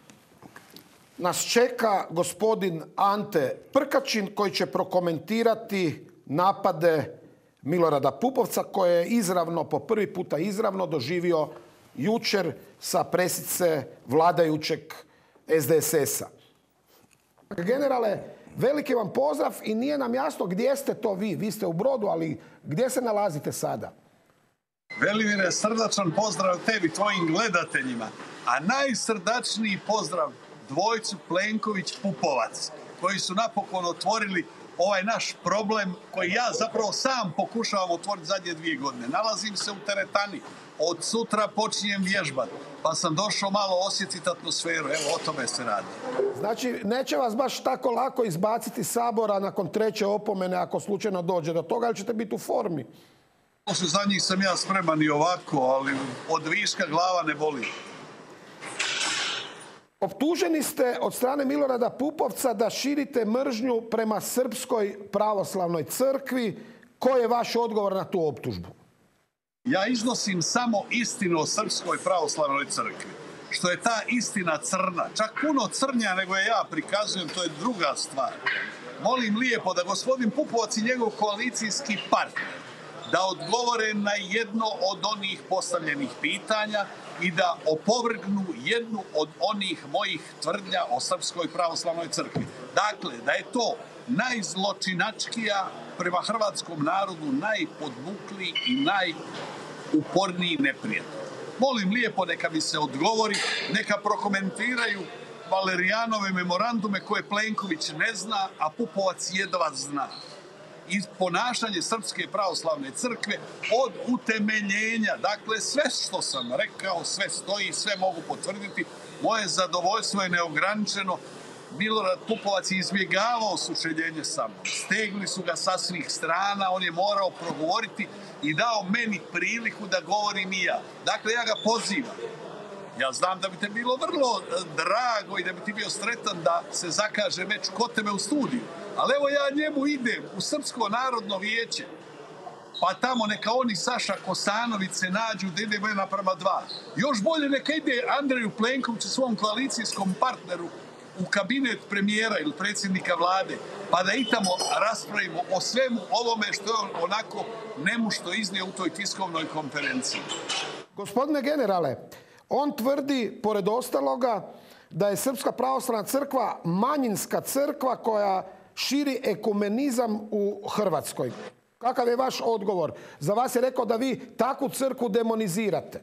nas čeka gospodin Ante Prkačin koji će prokomentirati napade Milorada Pupovca koje je izravno, po prvi puta izravno doživio jučer sa presice vladajućeg SDSS-a. Generale, veliki vam pozdrav i nije nam jasno gdje ste to vi. Vi ste u Brodu, ali gdje se nalazite sada? Velimire, srdačan pozdrav tebi, tvojim gledateljima. A najsrdačniji pozdrav dvojcu Plenković-Pupovac, koji su napokon otvorili ovaj naš problem koji ja zapravo sam pokušavam otvoriti zadnje 2 godine. Nalazim se u teretani. Od sutra počinjem vježbati. Pa sam došao malo osjetiti atmosferu. Evo, o tome se radi. Znači, neće vas baš tako lako izbaciti iz Sabora nakon 3. opomene ako slučajno dođe do toga, ali ćete biti u formi. Za njih sam ja spreman i ovako, ali od viška glava ne boli. Optuženi ste od strane Milorada Pupovca da širite mržnju prema Srpskoj pravoslavnoj crkvi. Koji je vaš odgovor na tu optužbu? Ja iznosim samo istinu o Srpskoj pravoslavnoj crkvi. Što je ta istina crna, čak puno crnja nego je ja prikazujem, to je druga stvar. Molim lijepo da gospodin Pupovac i njegov koalicijski partner da odgovore na jedno od onih postavljenih pitanja i da opovrgnu jednu od onih mojih tvrdnja o Srpskoj pravoslavnoj crkvi. Dakle, da je to najzločinačkija prema hrvatskom narodu, najpodmukliji i najuporniji neprijatelj. Molim lijepo neka mi se odgovori, neka prokomentiraju Valerijanove memorandume koje Plenković ne zna, a Pupovac jedva zna. I ponašanje Srpske pravoslavne crkve od utemeljenja. Dakle, sve što sam rekao, sve stoji, sve mogu potvrditi. Moje zadovoljstvo je neograničeno. Milorad Pupovac je izbjegavao sučeljenje sa mnom. Stegli su ga sa svih strana, on je morao progovoriti i dao meni priliku da govorim i ja. Dakle, ja ga pozivam. Ja znam da bi te bilo vrlo drago i da bi ti bio sretan da se zakaže meč kod tebe u studiju. Ali evo ja njemu idem u Srpsko narodno vijeće. Pa tamo neka oni Saša Kosanović se nađu da ide 1:2. Još bolje neka ide Andreju Plenkoviću, svom koalicijskom partneru, u kabinet premijera ili predsjednika vlade, pa da i tamo raspravimo o svemu ovome što je onako nemušto iznio u toj tiskovnoj konferenciji. Gospodine generale, on tvrdi, pored ostaloga, da je Srpska pravoslavna crkva manjinska crkva koja širi ekumenizam u Hrvatskoj. Kakav je vaš odgovor? Za vas je rekao da vi takvu crkvu demonizirate.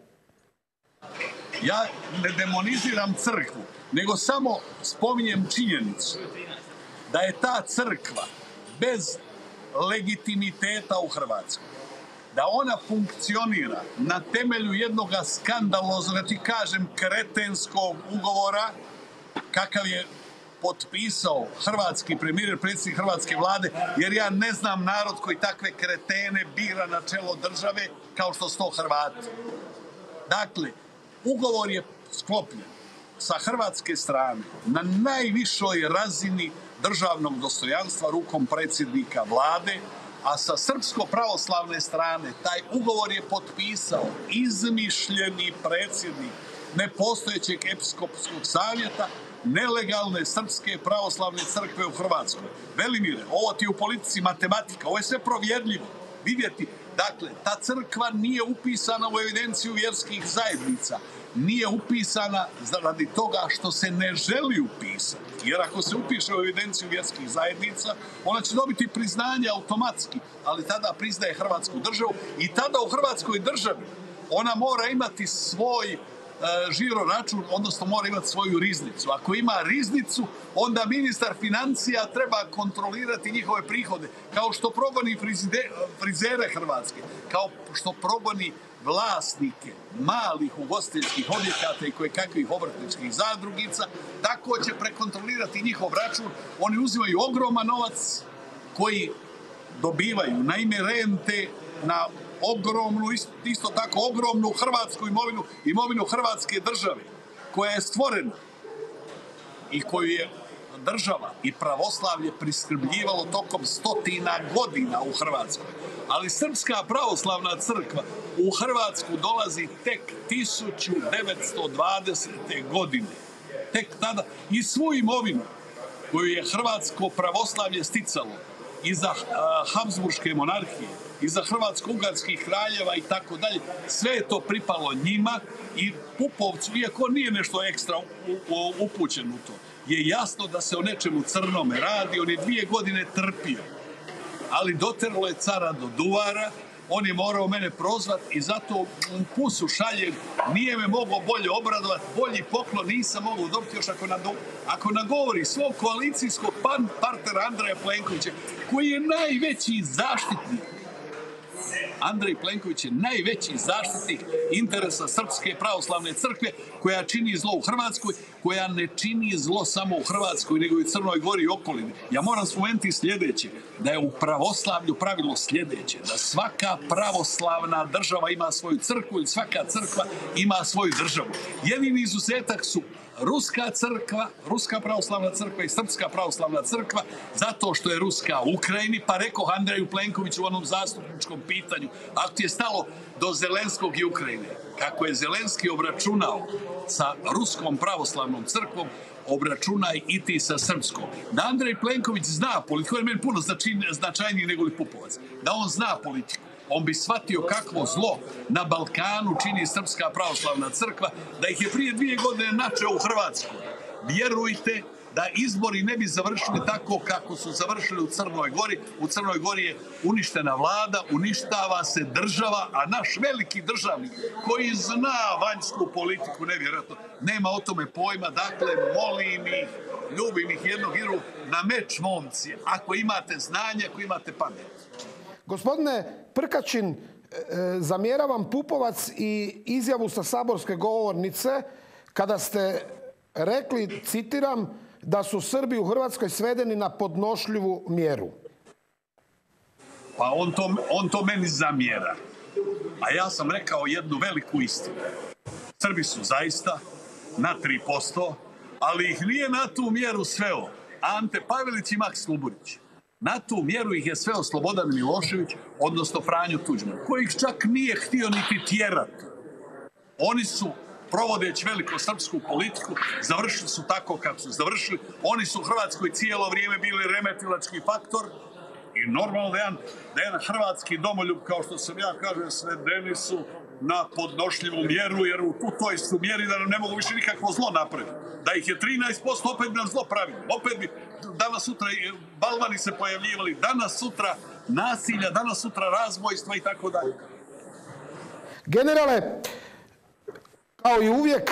Ja ne demoniziram crkvu, nego samo spominjem činjenicu da je ta crkva bez legitimiteta u Hrvatskoj, da ona funkcionira na temelju jednog skandaloznog, da ti kažem, kretenskog ugovora, kakav je potpisao hrvatski premijer, predsjednik hrvatske vlade, jer ja ne znam narod koji takve kretene bira na čelo države kao što su to Hrvati. Dakle, ugovor je sklopljen sa hrvatske strane na najvišoj razini državnog dostojanstva rukom predsjednika vlade, a sa srpsko-pravoslavne strane taj ugovor je potpisao izmišljeni predsjednik nepostojećeg episkopskog savjeta nelegalne Srpske pravoslavne crkve u Hrvatskoj. Velimire, ovo ti je u politici matematika, ovo je sve provjerljivo. Vidjeti, dakle, ta crkva nije upisana u evidenciju vjerskih zajednica. Nije upisana radi toga što se ne želi upisati. Jer ako se upiše u evidenciju vjerskih zajednica, ona će dobiti priznanje automatski, ali tada priznaje Hrvatsku državu i tada u Hrvatskoj državi ona mora imati svoj žiro račun, odnosno mora imati svoju riznicu. Ako ima riznicu, onda ministar financija treba kontrolirati njihove prihode, kao što progoni frizere Hrvatske, kao što progoni vlasnike malih ugostiteljskih objekata i kojekakvih obrtničkih zadrugica, tako će prekontrolirati njihov račun. Oni uzimaju ogroman novac koji dobivaju na ime rente, na ogromnu, isto tako ogromnu hrvatsku imovinu Hrvatske države, koja je stvorena i koju je država i pravoslavlje priskrbljivalo tokom 100 godina u Hrvatskoj. Ali Srpska pravoslavna crkva u Hrvatsku dolazi tek 1920. godine. Tek tada i svu imovinu koju je hrvatsko pravoslavlje sticalo iza Habsburške monarhije, iza hrvatsko-ugarskih kraljeva i tako dalje, sve je to pripalo njima i Pupovcu, iako nije nešto ekstra upućen u to, je jasno da se o nečemu crnome radi. On je 2 godine trpio, ali doteralo je cara do duvara, on je morao mene prozvati i zato u pusu šaljem, nije me mogao bolje obradovati, bolji poklon nisam mogao dobiti još ako nagovori svog koalicijskog partnera Andreja Plenkovića, koji je najveći zaštitnik Andrej Plenković je najveći zaštitnik interesa Srpske pravoslavne crkve koja čini zlo u Hrvatskoj, koja ne čini zlo samo u Hrvatskoj, nego i u Crnoj Gori i okolini. Ja moram spomenuti sljedeće, da je u pravoslavlju pravilo sljedeće, da svaka pravoslavna država ima svoju crkvu i svaka crkva ima svoju državu. Jedini izuzetak su Ruska crkva, Ruska pravoslavna crkva i Srpska pravoslavna crkva, zato što je Ruska u Ukrajini, pa rekao Andreju Plenkoviću u onom zastupničkom pitanju, ako ti je stalo do Zelenskog i Ukrajine, kako je Zelenski obračunao sa Ruskom pravoslavnom crkvom, obračunaj i ti sa Srpskom. Da Andrej Plenković zna politiku, je meni puno značajniji nego li Pupovac, da on zna politiku, on bi shvatio kakvo zlo na Balkanu čini Srpska pravoslavna crkva, da ih je prije 2 godine načeo u Hrvatskoj. Vjerujte da izbori ne bi završili tako kako su završili u Crnoj Gori. U Crnoj Gori je uništena vlada, uništava se država, a naš veliki državnik koji zna vanjsku politiku, nevjerojatno, nema o tome pojma. Dakle, molim ih, ljubim ih jednog iru na meč, momci, ako imate znanje, ako imate pamet. Gospodine Prkačin, zamjeravam Pupovac i izjavu sa saborske govornice kada ste rekli, citiram, da su Srbi u Hrvatskoj svedeni na podnošljivu mjeru. Pa on to meni zamjera. A ja sam rekao jednu veliku istinu. Srbi su zaista na 3%, ali ih nije na tu mjeru sveo Ante Pavelić i Maks Sloburić. Na tu mjeru ih je sveo Slobodan Milošević, odnosno Franjo Tuđman, koji ih čak nije htio niti tjerati. Oni su, provodeći velikosrpsku politiku, završili su tako kako su završili. Oni su u Hrvatskoj cijelo vrijeme bili remetilački faktor i normalno da jedan hrvatski domoljub, kao što sam ja kažem, svedeni su na podnošljivu mjeru, jer u toj su mjeri da nam ne mogu više nikakvo zlo napraviti. Da ih je 13%, opet bi nam zlo pravili. Opet bi danas sutra balvani se pojavljivali, danas sutra nasilja, danas sutra razbojstva i tako dalje. Generale, kao i uvijek,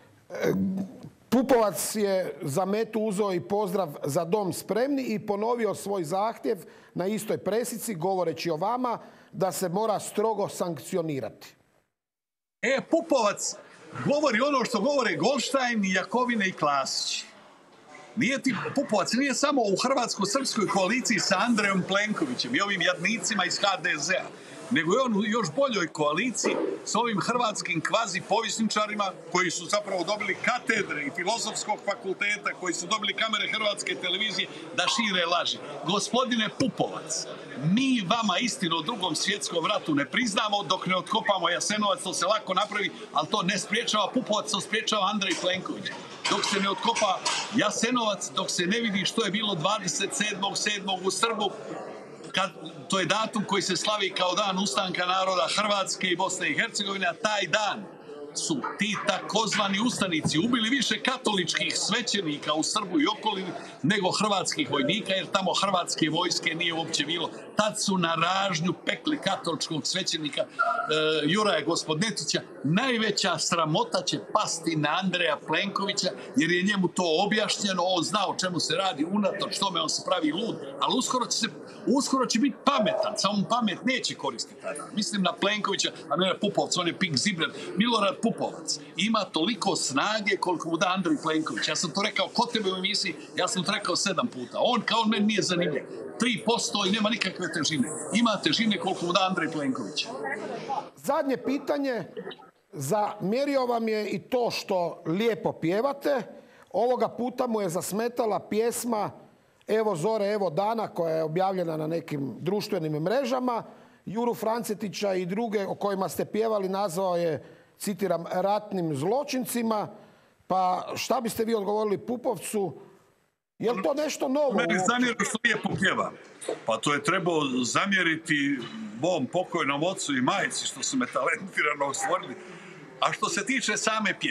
Pupovac je za metu uzeo i pozdrav Za dom spremni i ponovio svoj zahtjev na istoj presici, govoreći o vama, da se mora strogo sankcionirati. Pupovac govori ono što govore Goldstein, Jakovine i Klasić. Pupovac nije samo u hrvatsko-srpskoj koaliciji sa Andrejom Plenkovićem i ovim jadnicima iz HDZ-a, nego je on u još boljoj koaliciji s ovim hrvatskim kvazi povjesničarima koji su zapravo dobili katedre i filozofskog fakulteta, koji su dobili kamere Hrvatske televizije da šire laži. Gospodine Pupovac, mi vama istinu o Drugom svjetskom ratu ne priznamo dok ne otkopamo Jasenovac, to se lako napravi, ali to ne spriječava Pupovac, to spriječava Andrej Plenković. Dok se ne otkopa Jasenovac, dok se ne vidi što je bilo 27.7. u Srbu, to je datum koji se slavi kao dan ustanka naroda Hrvatske i Bosne i Hercegovine, a taj dan su ti takozvani ustanici ubili više katoličkih svećenika u Srbu i okolini nego hrvatskih vojnika, jer tamo hrvatske vojske nije uopće bilo. Tad su na ražnju pekli katoličkog svećenika Juraja Gospodnetića. Najveća sramota će pasti na Andreja Plenkovića, jer je njemu to objašnjeno, on zna o čemu se radi, unatoč tome on se pravi lud, ali uskoro će biti pametan, samo pamet neće koristiti tada. Mislim na Plenkovića, a ne na Pupovca, on je Pink Zibren. Milorad Pupovac ima toliko snage koliko mu da Andrej Plenković. Ja sam to rekao kod tebe u emisiji, ja sam to rekao 7 puta. On kao meni nije zanimljiv. 3% i nema nikakve težine. Ima težine koliko mu da Andrej Plenković. Zadnje pitanje. Zamjerio vam je i to što lijepo pjevate. Ovoga puta mu je zasmetala pjesma Evo zore, evo dana, koja je objavljena na nekim društvenim mrežama. Juru Francetića i druge o kojima ste pjevali nazvao je, citiram, ratnim zločincima. Pa šta biste vi odgovorili Pupovcu? Je li to nešto novo? Meni zamjeri što lijepo pjeva. Pa to je trebao zamjeriti mom pokojnom ocu i majci što su me talentirano stvorili. A što se tiče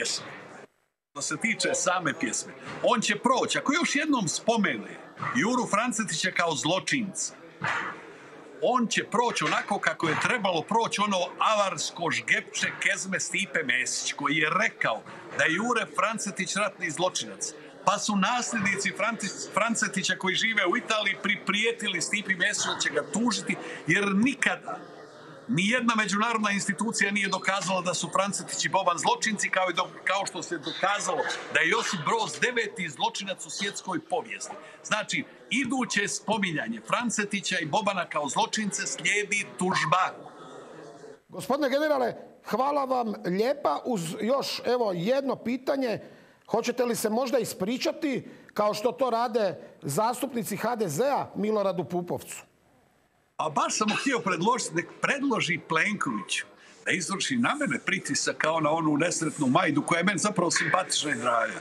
same pjesme, on će proći. Ako još jednom spomene Juru Francetića kao zločinca, on će proći onako kako je trebalo proći ono avarsko žgepče kezme Stipe Mesić, koji je rekao da je Jure Francetić ratni zločinac. Pa su nasljednici Francetića koji žive u Italiji priprijetili Stipi Mesiću da će ga tužiti, jer nikada Nijedna međunarodna institucija nije dokazala da su Francetić i Boban zločinci, kao što se dokazalo da je Josip Broz 9. zločinac u svjetskoj povijesti. Znači, iduće spominjanje Francetića i Bobana kao zločince slijedi tužba. Gospodine generale, hvala vam lijepa. Uz još evo jedno pitanje. Hoćete li se možda ispričati kao što to rade zastupnici HDZ-a Miloradu Pupovcu? A baš sam mu htio predložiti, nek predloži Plenkoviću da izvrši na mene pritisak kao na onu nesretnu Majdu koja je meni zapravo simpatična i draga.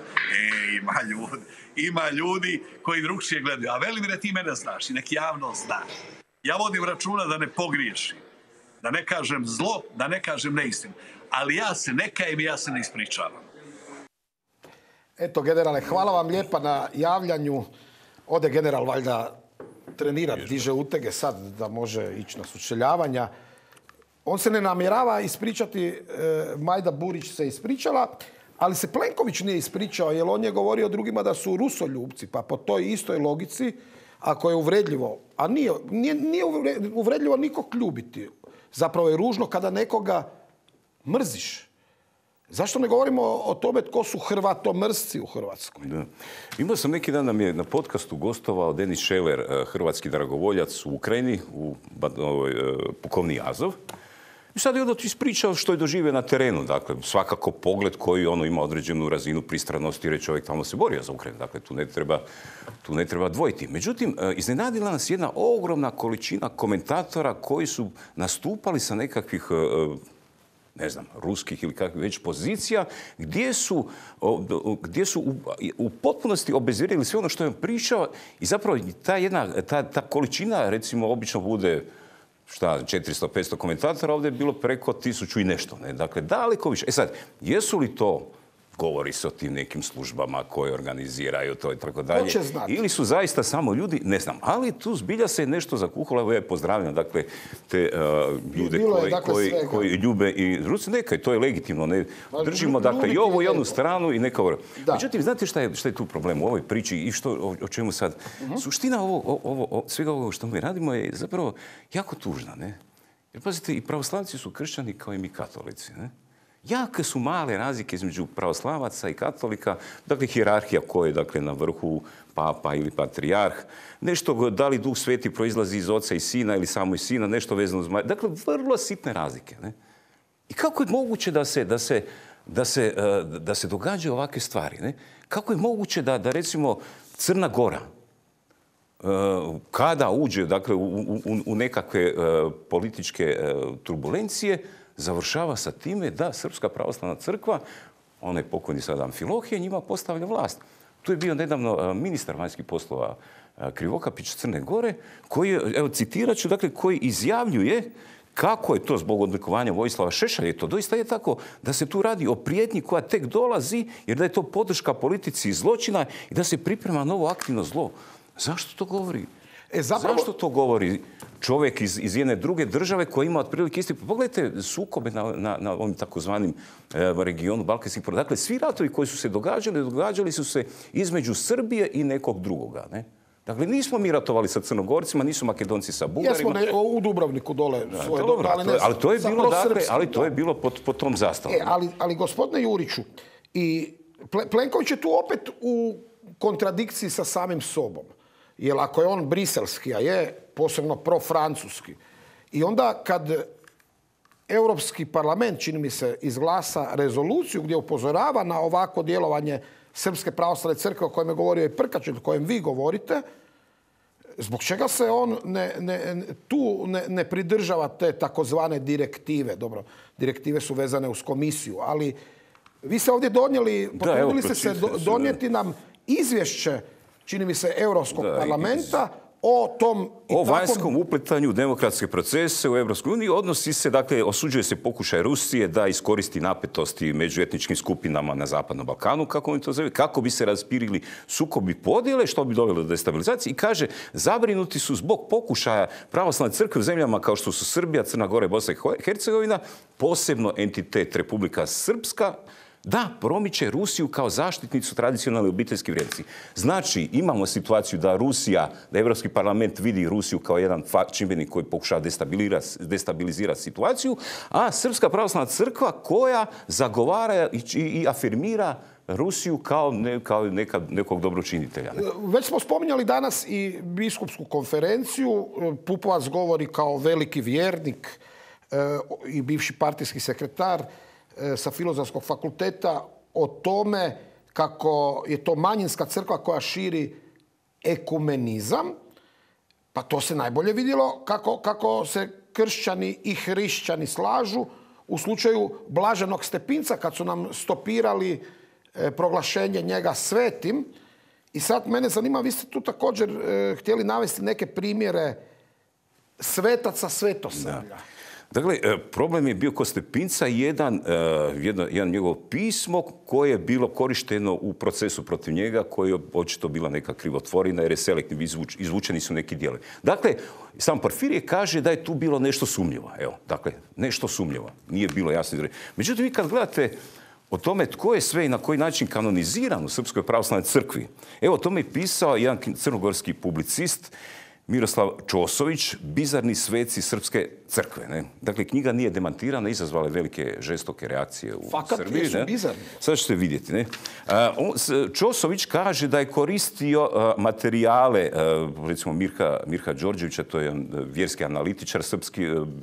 Ima ljudi koji drugčije gledaju. A Velimire, ti mene znaš i nek javno zna. Ja vodim računa da ne pogriješim, da ne kažem zlo, da ne kažem neistinu. Ali ja se ne kajem i ja se ne ispričavam. Eto, generale, hvala vam lijepa na javljanju. Ode general valjda trenirati, diže utege sad da može ići na sučeljavanja. On se ne namjerava ispričati, Majda Burić se ispričala, ali se Plenković nije ispričao, jer on je govorio drugima da su rusoljubci, pa po toj istoj logici, ako je uvredljivo, a nije uvredljivo nikog ljubiti. Zapravo je ružno kada nekoga mrziš. Zašto ne govorimo o tome tko su hrvatomrsci u Hrvatskoj? Da. Imao sam neki dan, nam je na podcastu gostovao Denis Šeler, hrvatski dragovoljac u Ukrajini, u pukovni Azov. I sad je onda ispričao što je doživio na terenu. Dakle, svakako pogled koji ima određenu razinu pristranosti, jer je čovjek tamo se borio za Ukrajinu. Dakle, tu ne treba dvojiti. Međutim, iznenadila nas jedna ogromna količina komentatora koji su nastupali sa nekakvih ne znam, ruskih ili kakvih već pozicija, gdje su u potpunosti obezvrijedili sve ono što je pričao i zapravo ta količina, recimo, obično bude 400-500 komentatora, ovdje je bilo preko 1000 i nešto. Ne? Dakle, daleko više. Sad, jesu li to, govori se o tim nekim službama koje organiziraju to i tako dalje, ili su zaista samo ljudi, ne znam. Ali tu zbilja se nešto zakuhalo. Evo ja pozdravljam, dakle, te ljude koji ljube i Rusi. Neka, to je legitimno. Ne? Držimo, dakle, i ovu i jednu stranu i neka govore. Međutim, znate šta je tu problem u ovoj priči i o čemu sad? Suština svega ovoga što mi radimo je zapravo jako tužna. Ne? Jer pazite, i pravoslavci su kršćani kao i mi katolici. Ne? Jake su male razlike između pravoslavaca i katolika, dakle hijerarhija koja je dakle, na vrhu papa ili patrijarh, nešto da li Duh Sveti proizlazi iz Oca i Sina ili samo iz Sina, nešto vezano uz Mariju. Dakle, vrlo sitne razlike. Ne? I kako je moguće da se događaju ovakve stvari? Ne? Kako je moguće da recimo Crna Gora, kada uđe dakle, u nekakve političke turbulencije, završava sa time da Srpska pravoslavna crkva, onaj pokojni sad Amfilohije, njima postavlja vlast. Tu je bio nedavno ministar vanjskih poslova Krivokapić Crne Gore, koji, evo citirat ću, dakle, koji izjavljuje kako je to zbog odlikovanja Vojislava Šešelja, to doista je tako, da se tu radi o prijetnji koja tek dolazi, jer da je to podrška politici zločina i da se priprema novo aktivno zlo. Zašto to govori? Zašto to govori čovjek iz jedne druge države koja ima otprilike isti? Pogledajte sukobe na ovim takozvanim regionu balkanskih. Dakle, svi ratovi koji su se događali su se između Srbije i nekog drugoga. Ne? Dakle, nismo mi ratovali sa Crnogorcima, nisu Makedonci sa Bugarima. Jesmo u Dubrovniku dole svoje dobro, ali to je bilo pod tom zastavom. Ali gospodine Juriću, i Plenković je tu opet u kontradikciji sa samim sobom. Jer ako je on briselski, a je posebno profrancuski, i onda kad Europski parlament, čini mi se, izglasa rezoluciju gdje upozorava na ovako djelovanje Srpske pravoslavne crkve o kojem je govorio i Prkačin, o kojem vi govorite, zbog čega se on tu ne pridržava te takozvane direktive? Dobro, direktive su vezane uz komisiju, ali vi ste ovdje potrudili ste se donijeti nam izvješće, čini mi se, Europskog parlamenta o tom o vanjskom upletanju demokratske procese u Europskoj uniji. Odnosi se, dakle, osuđuje se pokušaj Rusije da iskoristi napetosti među etničkim skupinama na Zapadnom Balkanu, kako oni to zove, kako bi se raspirili sukobi podjele, što bi dovelo do destabilizacije. I kaže, zabrinuti su zbog pokušaja pravoslavne crkve u zemljama kao što su Srbija, Crna Gora, Bosna i Hercegovina, posebno entitet Republika Srpska, da promiče Rusiju kao zaštitnicu tradicionalne obiteljske vrijednosti. Znači, imamo situaciju da Europski parlament vidi Rusiju kao jedan čimbenik koji pokušava destabilizirati situaciju, a Srpska pravoslavna crkva koja zagovara i afirmira Rusiju kao nekog dobročinitelja. Već smo spominjali danas i biskupsku konferenciju. Pupovac govori kao veliki vjernik i bivši partijski sekretar sa Filozofskog fakulteta o tome kako je to manjinska crkva koja širi ekumenizam. Pa to se najbolje vidjelo kako se kršćani i hrišćani slažu u slučaju Blaženog Stepinca kad su nam stopirali proglašenje njega svetim. I sad mene zanima, vi ste tu također htjeli navesti neke primjere svetaca Svetosavlja. Dakle, problem je bio kod Stepinca jedan njegovo pismo koje je bilo korišteno u procesu protiv njega, koje je očito bila neka krivotvorina jer je selektivno izvučeni su neki dijelovi. Dakle, sam Porfirije kaže da je tu bilo nešto sumnjivo. Evo, dakle, nešto sumnjivo. Nije bilo jasno. Međutim, vi kad gledate o tome tko je sve i na koji način kanoniziran u Srpskoj pravoslavnoj crkvi, evo, o tome je pisao jedan crnogorski publicist, Miroslav Čosović, Bizarni sveci Srpske crkve. Ne? Dakle, knjiga nije demantirana, izazvala je velike žestoke reakcije u Srbiji. Jesu bizarni. Sad ćete vidjeti. Ne? Čosović kaže da je koristio materijale, recimo Mirka Đorđevića, to je vjerski analitičar, srpski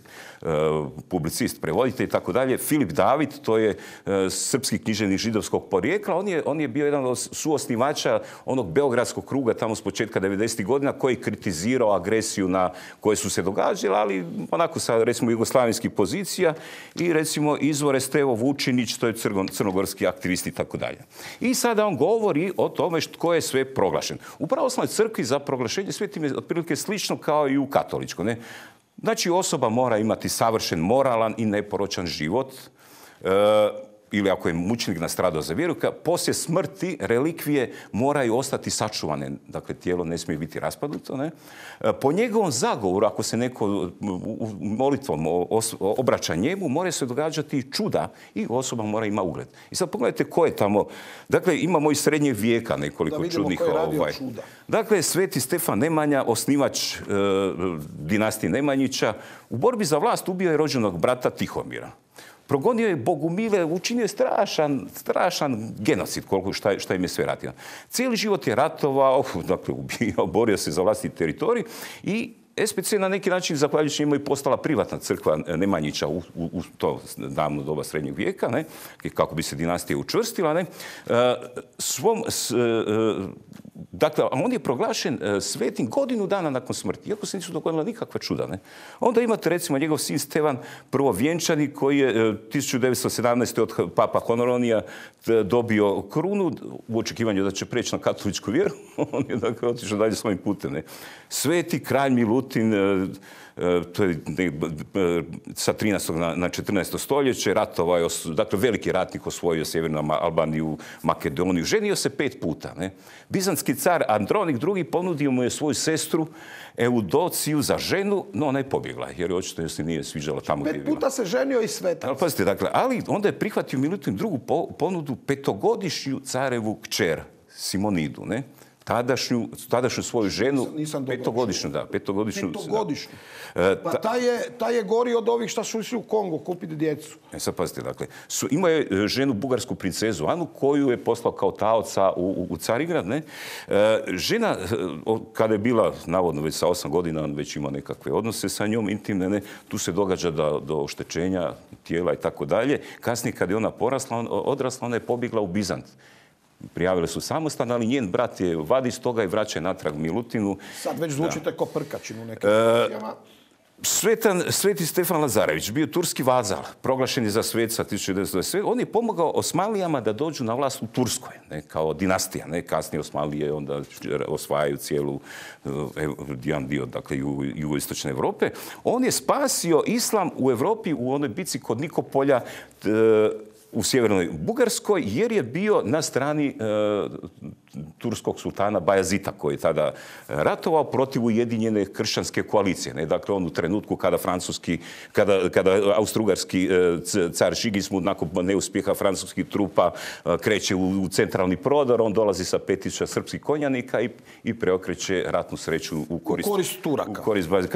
publicist, prevoditelj i tako dalje. Filip David, to je srpski književnik židovskog porijekla. On je bio jedan od suosnivača onog beogradskog kruga tamo s početka 90. godina koji kritizira agresiju na koje su se događale, ali onako sa recimo jugoslavenskih pozicija i recimo izvore Stevo Vučinić, to je crnogorski aktivist i tako dalje. I sada on govori o tome tko je sve proglašen. U pravoslavnoj crkvi za proglašenje svetim je otprilike slično kao i u katoličkoj. Ne? Znači, osoba mora imati savršen moralan i neporočan život, ili ako je mučenik nastradao za vjeru, poslije smrti relikvije moraju ostati sačuvane. Dakle, tijelo ne smije biti raspadnuto. Ne? Po njegovom zagovoru, ako se neko molitvom obraća njemu, mora se događati čuda i osoba mora ima ugled. I sad pogledajte ko je tamo. Dakle, imamo iz srednjeg vijeka nekoliko čudnih. Dakle, sveti Stefan Nemanja, osnivač dinastije Nemanjića, u borbi za vlast ubio je rođenog brata Tihomira. Progonio je Bogumile, učinio je strašan genocid, šta im je sve ratio. Cijeli život je ratovao, dakle, ubijao, borio se za vlastiti teritorij i SPC na neki način, zahvaljujući njemu, je postala privatna crkva Nemanjića u to davno doba srednjeg vijeka, ne, kako bi se dinastija učvrstila. Ne. Dakle, on je proglašen svetim godinu dana nakon smrti, iako se nisu dogodila nikakva čuda. Ne. Onda imate, recimo, njegov sin Stevan Prvovjenčani, koji je 1917. od papa Honoronija dobio krunu u očekivanju da će preći na katoličku vjeru. On je, dakle, otišao dalje svojim putem. Ne. Sveti kralj Milutin, to je sa 13. na 14. stoljeće, ratovao je, dakle, veliki ratnik, osvojio Sjevernu Albaniju, Makedoniju, ženio se 5 puta. Ne. Bizantski car Andronik II ponudio mu je svoju sestru Eudociju za ženu, no ona je pobjegla, jer očito joj se nije sviđala tamo gdje je bila. 5 puta se ženio i svetac. Ali pazite, dakle, ali onda je prihvatio Milutin II ponudu 5-godišnju carevu kćer Simonidu, ne? Tadašnju svoju ženu, 5-godišnju, da. 5-godišnju. Pa taj je gori od ovih što su išli u Kongo kupiti djecu. Sad pazite, dakle, imao je ženu bugarsku princezu Anu, koju je poslao kao taoca u Carigrad, ne? Žena, kada je bila, navodno, već sa 8 godina, on već imao nekakve odnose sa njom, intimne, ne? Tu se događa do oštećenja tijela i tako dalje. Kasnije, kada je ona odrasla, ona je pobjegla u Bizant. Prijavili su samostan, ali njen brat je vadi iz toga i vraća natrag Milutinu. Sad već zvučite ko Prkačin u nekim situacijama. Sveti Stefan Lazarević, bio turski vazal, proglašen je za sveca 1927. On je pomogao Osmanlijama da dođu na vlast u Turskoj, ne, kao dinastija. Ne. Kasnije Osmanlije onda osvajaju cijelu jedan dio, dakle, jugoistočne Europe. On je spasio islam u Europi u onoj bici kod Nikopolja u sjevernoj Bugarskoj, jer je bio na strani turskog sultana Bajazita koji je tada ratovao protiv Ujedinjene kršćanske koalicije. Ne? Dakle, on u trenutku kada austrougarski car Sigismund nakon neuspjeha francuskih trupa kreće u centralni prodor, on dolazi sa 5000 srpskih konjanika i preokreće ratnu sreću u korist Turaka.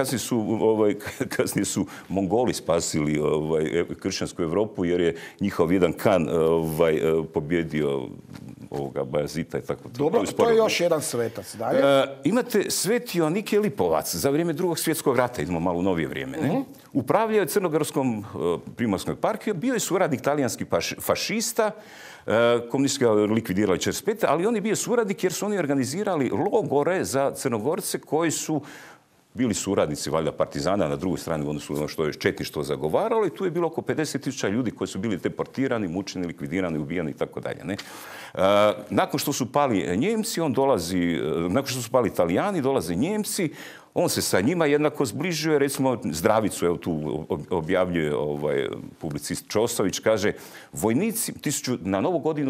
Kasnije su Mongoli spasili kršćansku Europu jer je njihov jedan kan pobjedio ovoga Bajazita i tako. Dobro, to je još jedan svetac. Dalje. Imate Sveti Joanike Lipovac za vrijeme Drugog svjetskog rata, idemo malo u novije vrijeme. Ne? Upravljao je Crnogorskom primorskom eparhijom, bio je suradnik talijanskih fašista, komunisti ga likvidirali 1945. ali on je bio suradnik jer su oni organizirali logore za Crnogorce koji su bili suradnici valjda partizana na drugoj strani u odnosu na ono što je četništvo zagovaralo i tu je bilo oko 50.000 ljudi koji su bili deportirani, mučeni, likvidirani, ubijani i tako dalje. Nakon što su pali Njemci, nakon što su pali Italijani, dolaze Njemci, on se sa njima jednako zbližuje, recimo Zdravicu, evo tu objavljuje publicist Čosović, kaže vojnici na Novu godinu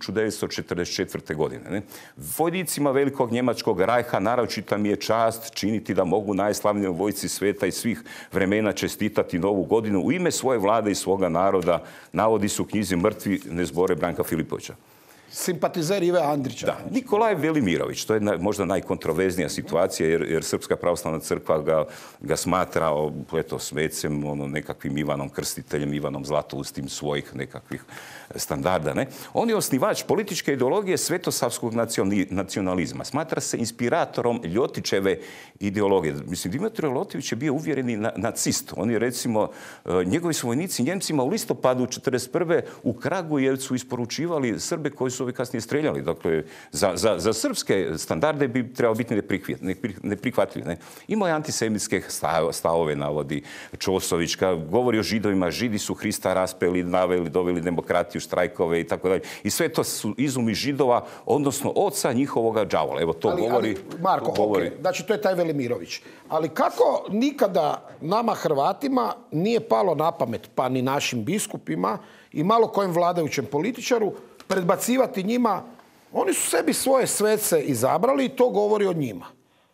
1944. godine. Ne? Vojnicima velikog njemačkog rajha naročita mi je čast činiti da mogu najslavnijoj vojsci sveta i svih vremena čestitati Novu godinu u ime svoje vlade i svoga naroda, navodi su u knjizi Mrtvi ne zbore Branka Filipovića. Simpatizer Ive Andrića. Da, Nikolaj Velimirović, to je možda najkontroverznija situacija jer Srpska pravoslavna crkva ga smatra svecem, nekakvim Ivanom Krstiteljem, Ivanom Zlatoustim svojih nekakvih standarda. Ne? On je osnivač političke ideologije svetosavskog nacionalizma. Smatra se inspiratorom Ljotićeve ideologije. Mislim, Dimitrij Ljotić je bio uvjereni nacist. On je, recimo, njegovi su vojnici Njemcima u listopadu 1941. u Kragujevcu isporučivali Srbe koji su ovi kasnije streljali. Dakle, za srpske standarde bi trebalo biti neprihvatljiv. Ne? Imao je antisemitske stavove, navodi Čosović, govori o Židovima, Židi su Hrista raspeli, doveli demokratiju, štrajkove i tako dalje. I sve to su izumi Židova, odnosno oca njihovoga đavola. Evo, to govori... Marko, znači to je taj Velimirović. Ali kako nikada nama Hrvatima nije palo na pamet, pa ni našim biskupima i malo kojem vladajućem političaru, predbacivati njima, oni su sebi svoje svece izabrali i to govori o njima.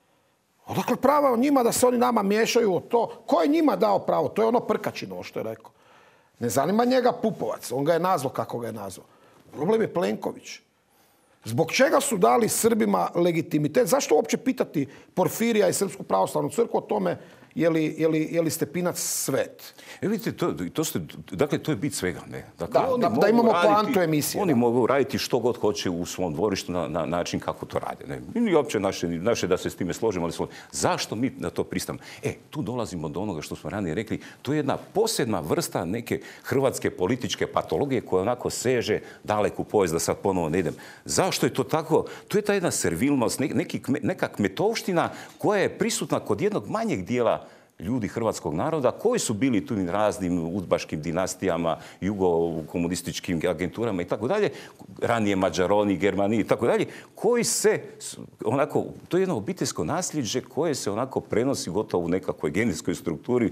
Odakle pravo o njima da se oni nama miješaju o to? Ko je njima dao pravo? To je ono Prkačino što je rekao. Ne zanima njega Pupovac, on ga je nazvao kako ga je nazvao. Problem je Plenković. Zbog čega su dali Srbima legitimitet? Zašto uopće pitati Porfirija i Srpsku pravoslavnu crkvu o tome je li Stepinac svet? Vidite, to je bit svega. Ne? Dakle, da imamo poantu emisije. Oni mogu raditi što god hoće u svom dvorištu na način kako to rade. Ne? I uopće naše da se s time složimo, ali zašto mi na to pristamo? Tu dolazimo do onoga što smo ranije rekli. To je jedna posebna vrsta neke hrvatske političke patologije koja onako seže dalek u povijest, da sad ponovo ne idem. Zašto je to tako? To je ta jedna servilnost, neka kmetovština koja je prisutna kod jednog manjeg dijela ljudi hrvatskog naroda koji su bili tu raznim udbaškim dinastijama, jugokomunističkim agenturama i tako dalje, ranije Mađaroni, Germani i tako dalje, koji se onako, to je jedno obiteljsko nasljeđe koje se onako prenosi gotovo u nekakvoj genetskoj strukturi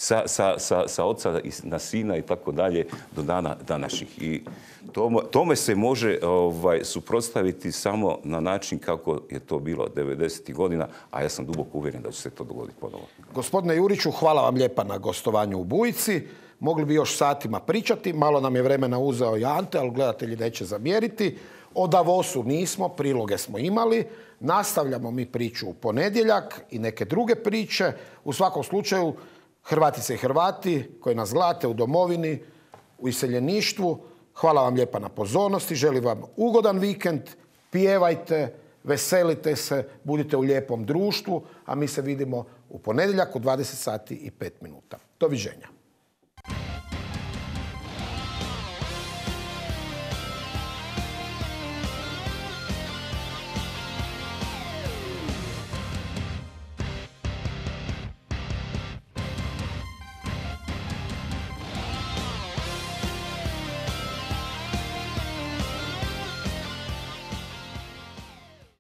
sa oca na sina i tako dalje do dana današnjih. I tome se može suprotstaviti samo na način kako je to bilo 90. godina, a ja sam duboko uvjeren da će se to dogoditi ponovo. Gospodine Juriću, hvala vam lijepa na gostovanju u Bujici. Mogli bi još satima pričati. Malo nam je vremena uzeo i Ante, ali gledatelji neće zamjeriti. O Davosu nismo, priloge smo imali. Nastavljamo mi priču u ponedjeljak i neke druge priče. U svakom slučaju, Hrvatice i Hrvati koji nas gledate u domovini, u iseljeništvu, hvala vam lijepa na pozornosti. Želim vam ugodan vikend. Pjevajte, veselite se, budite u lijepom društvu, a mi se vidimo u ponedjeljak u 20 sati i 5 minuta. Doviđenja.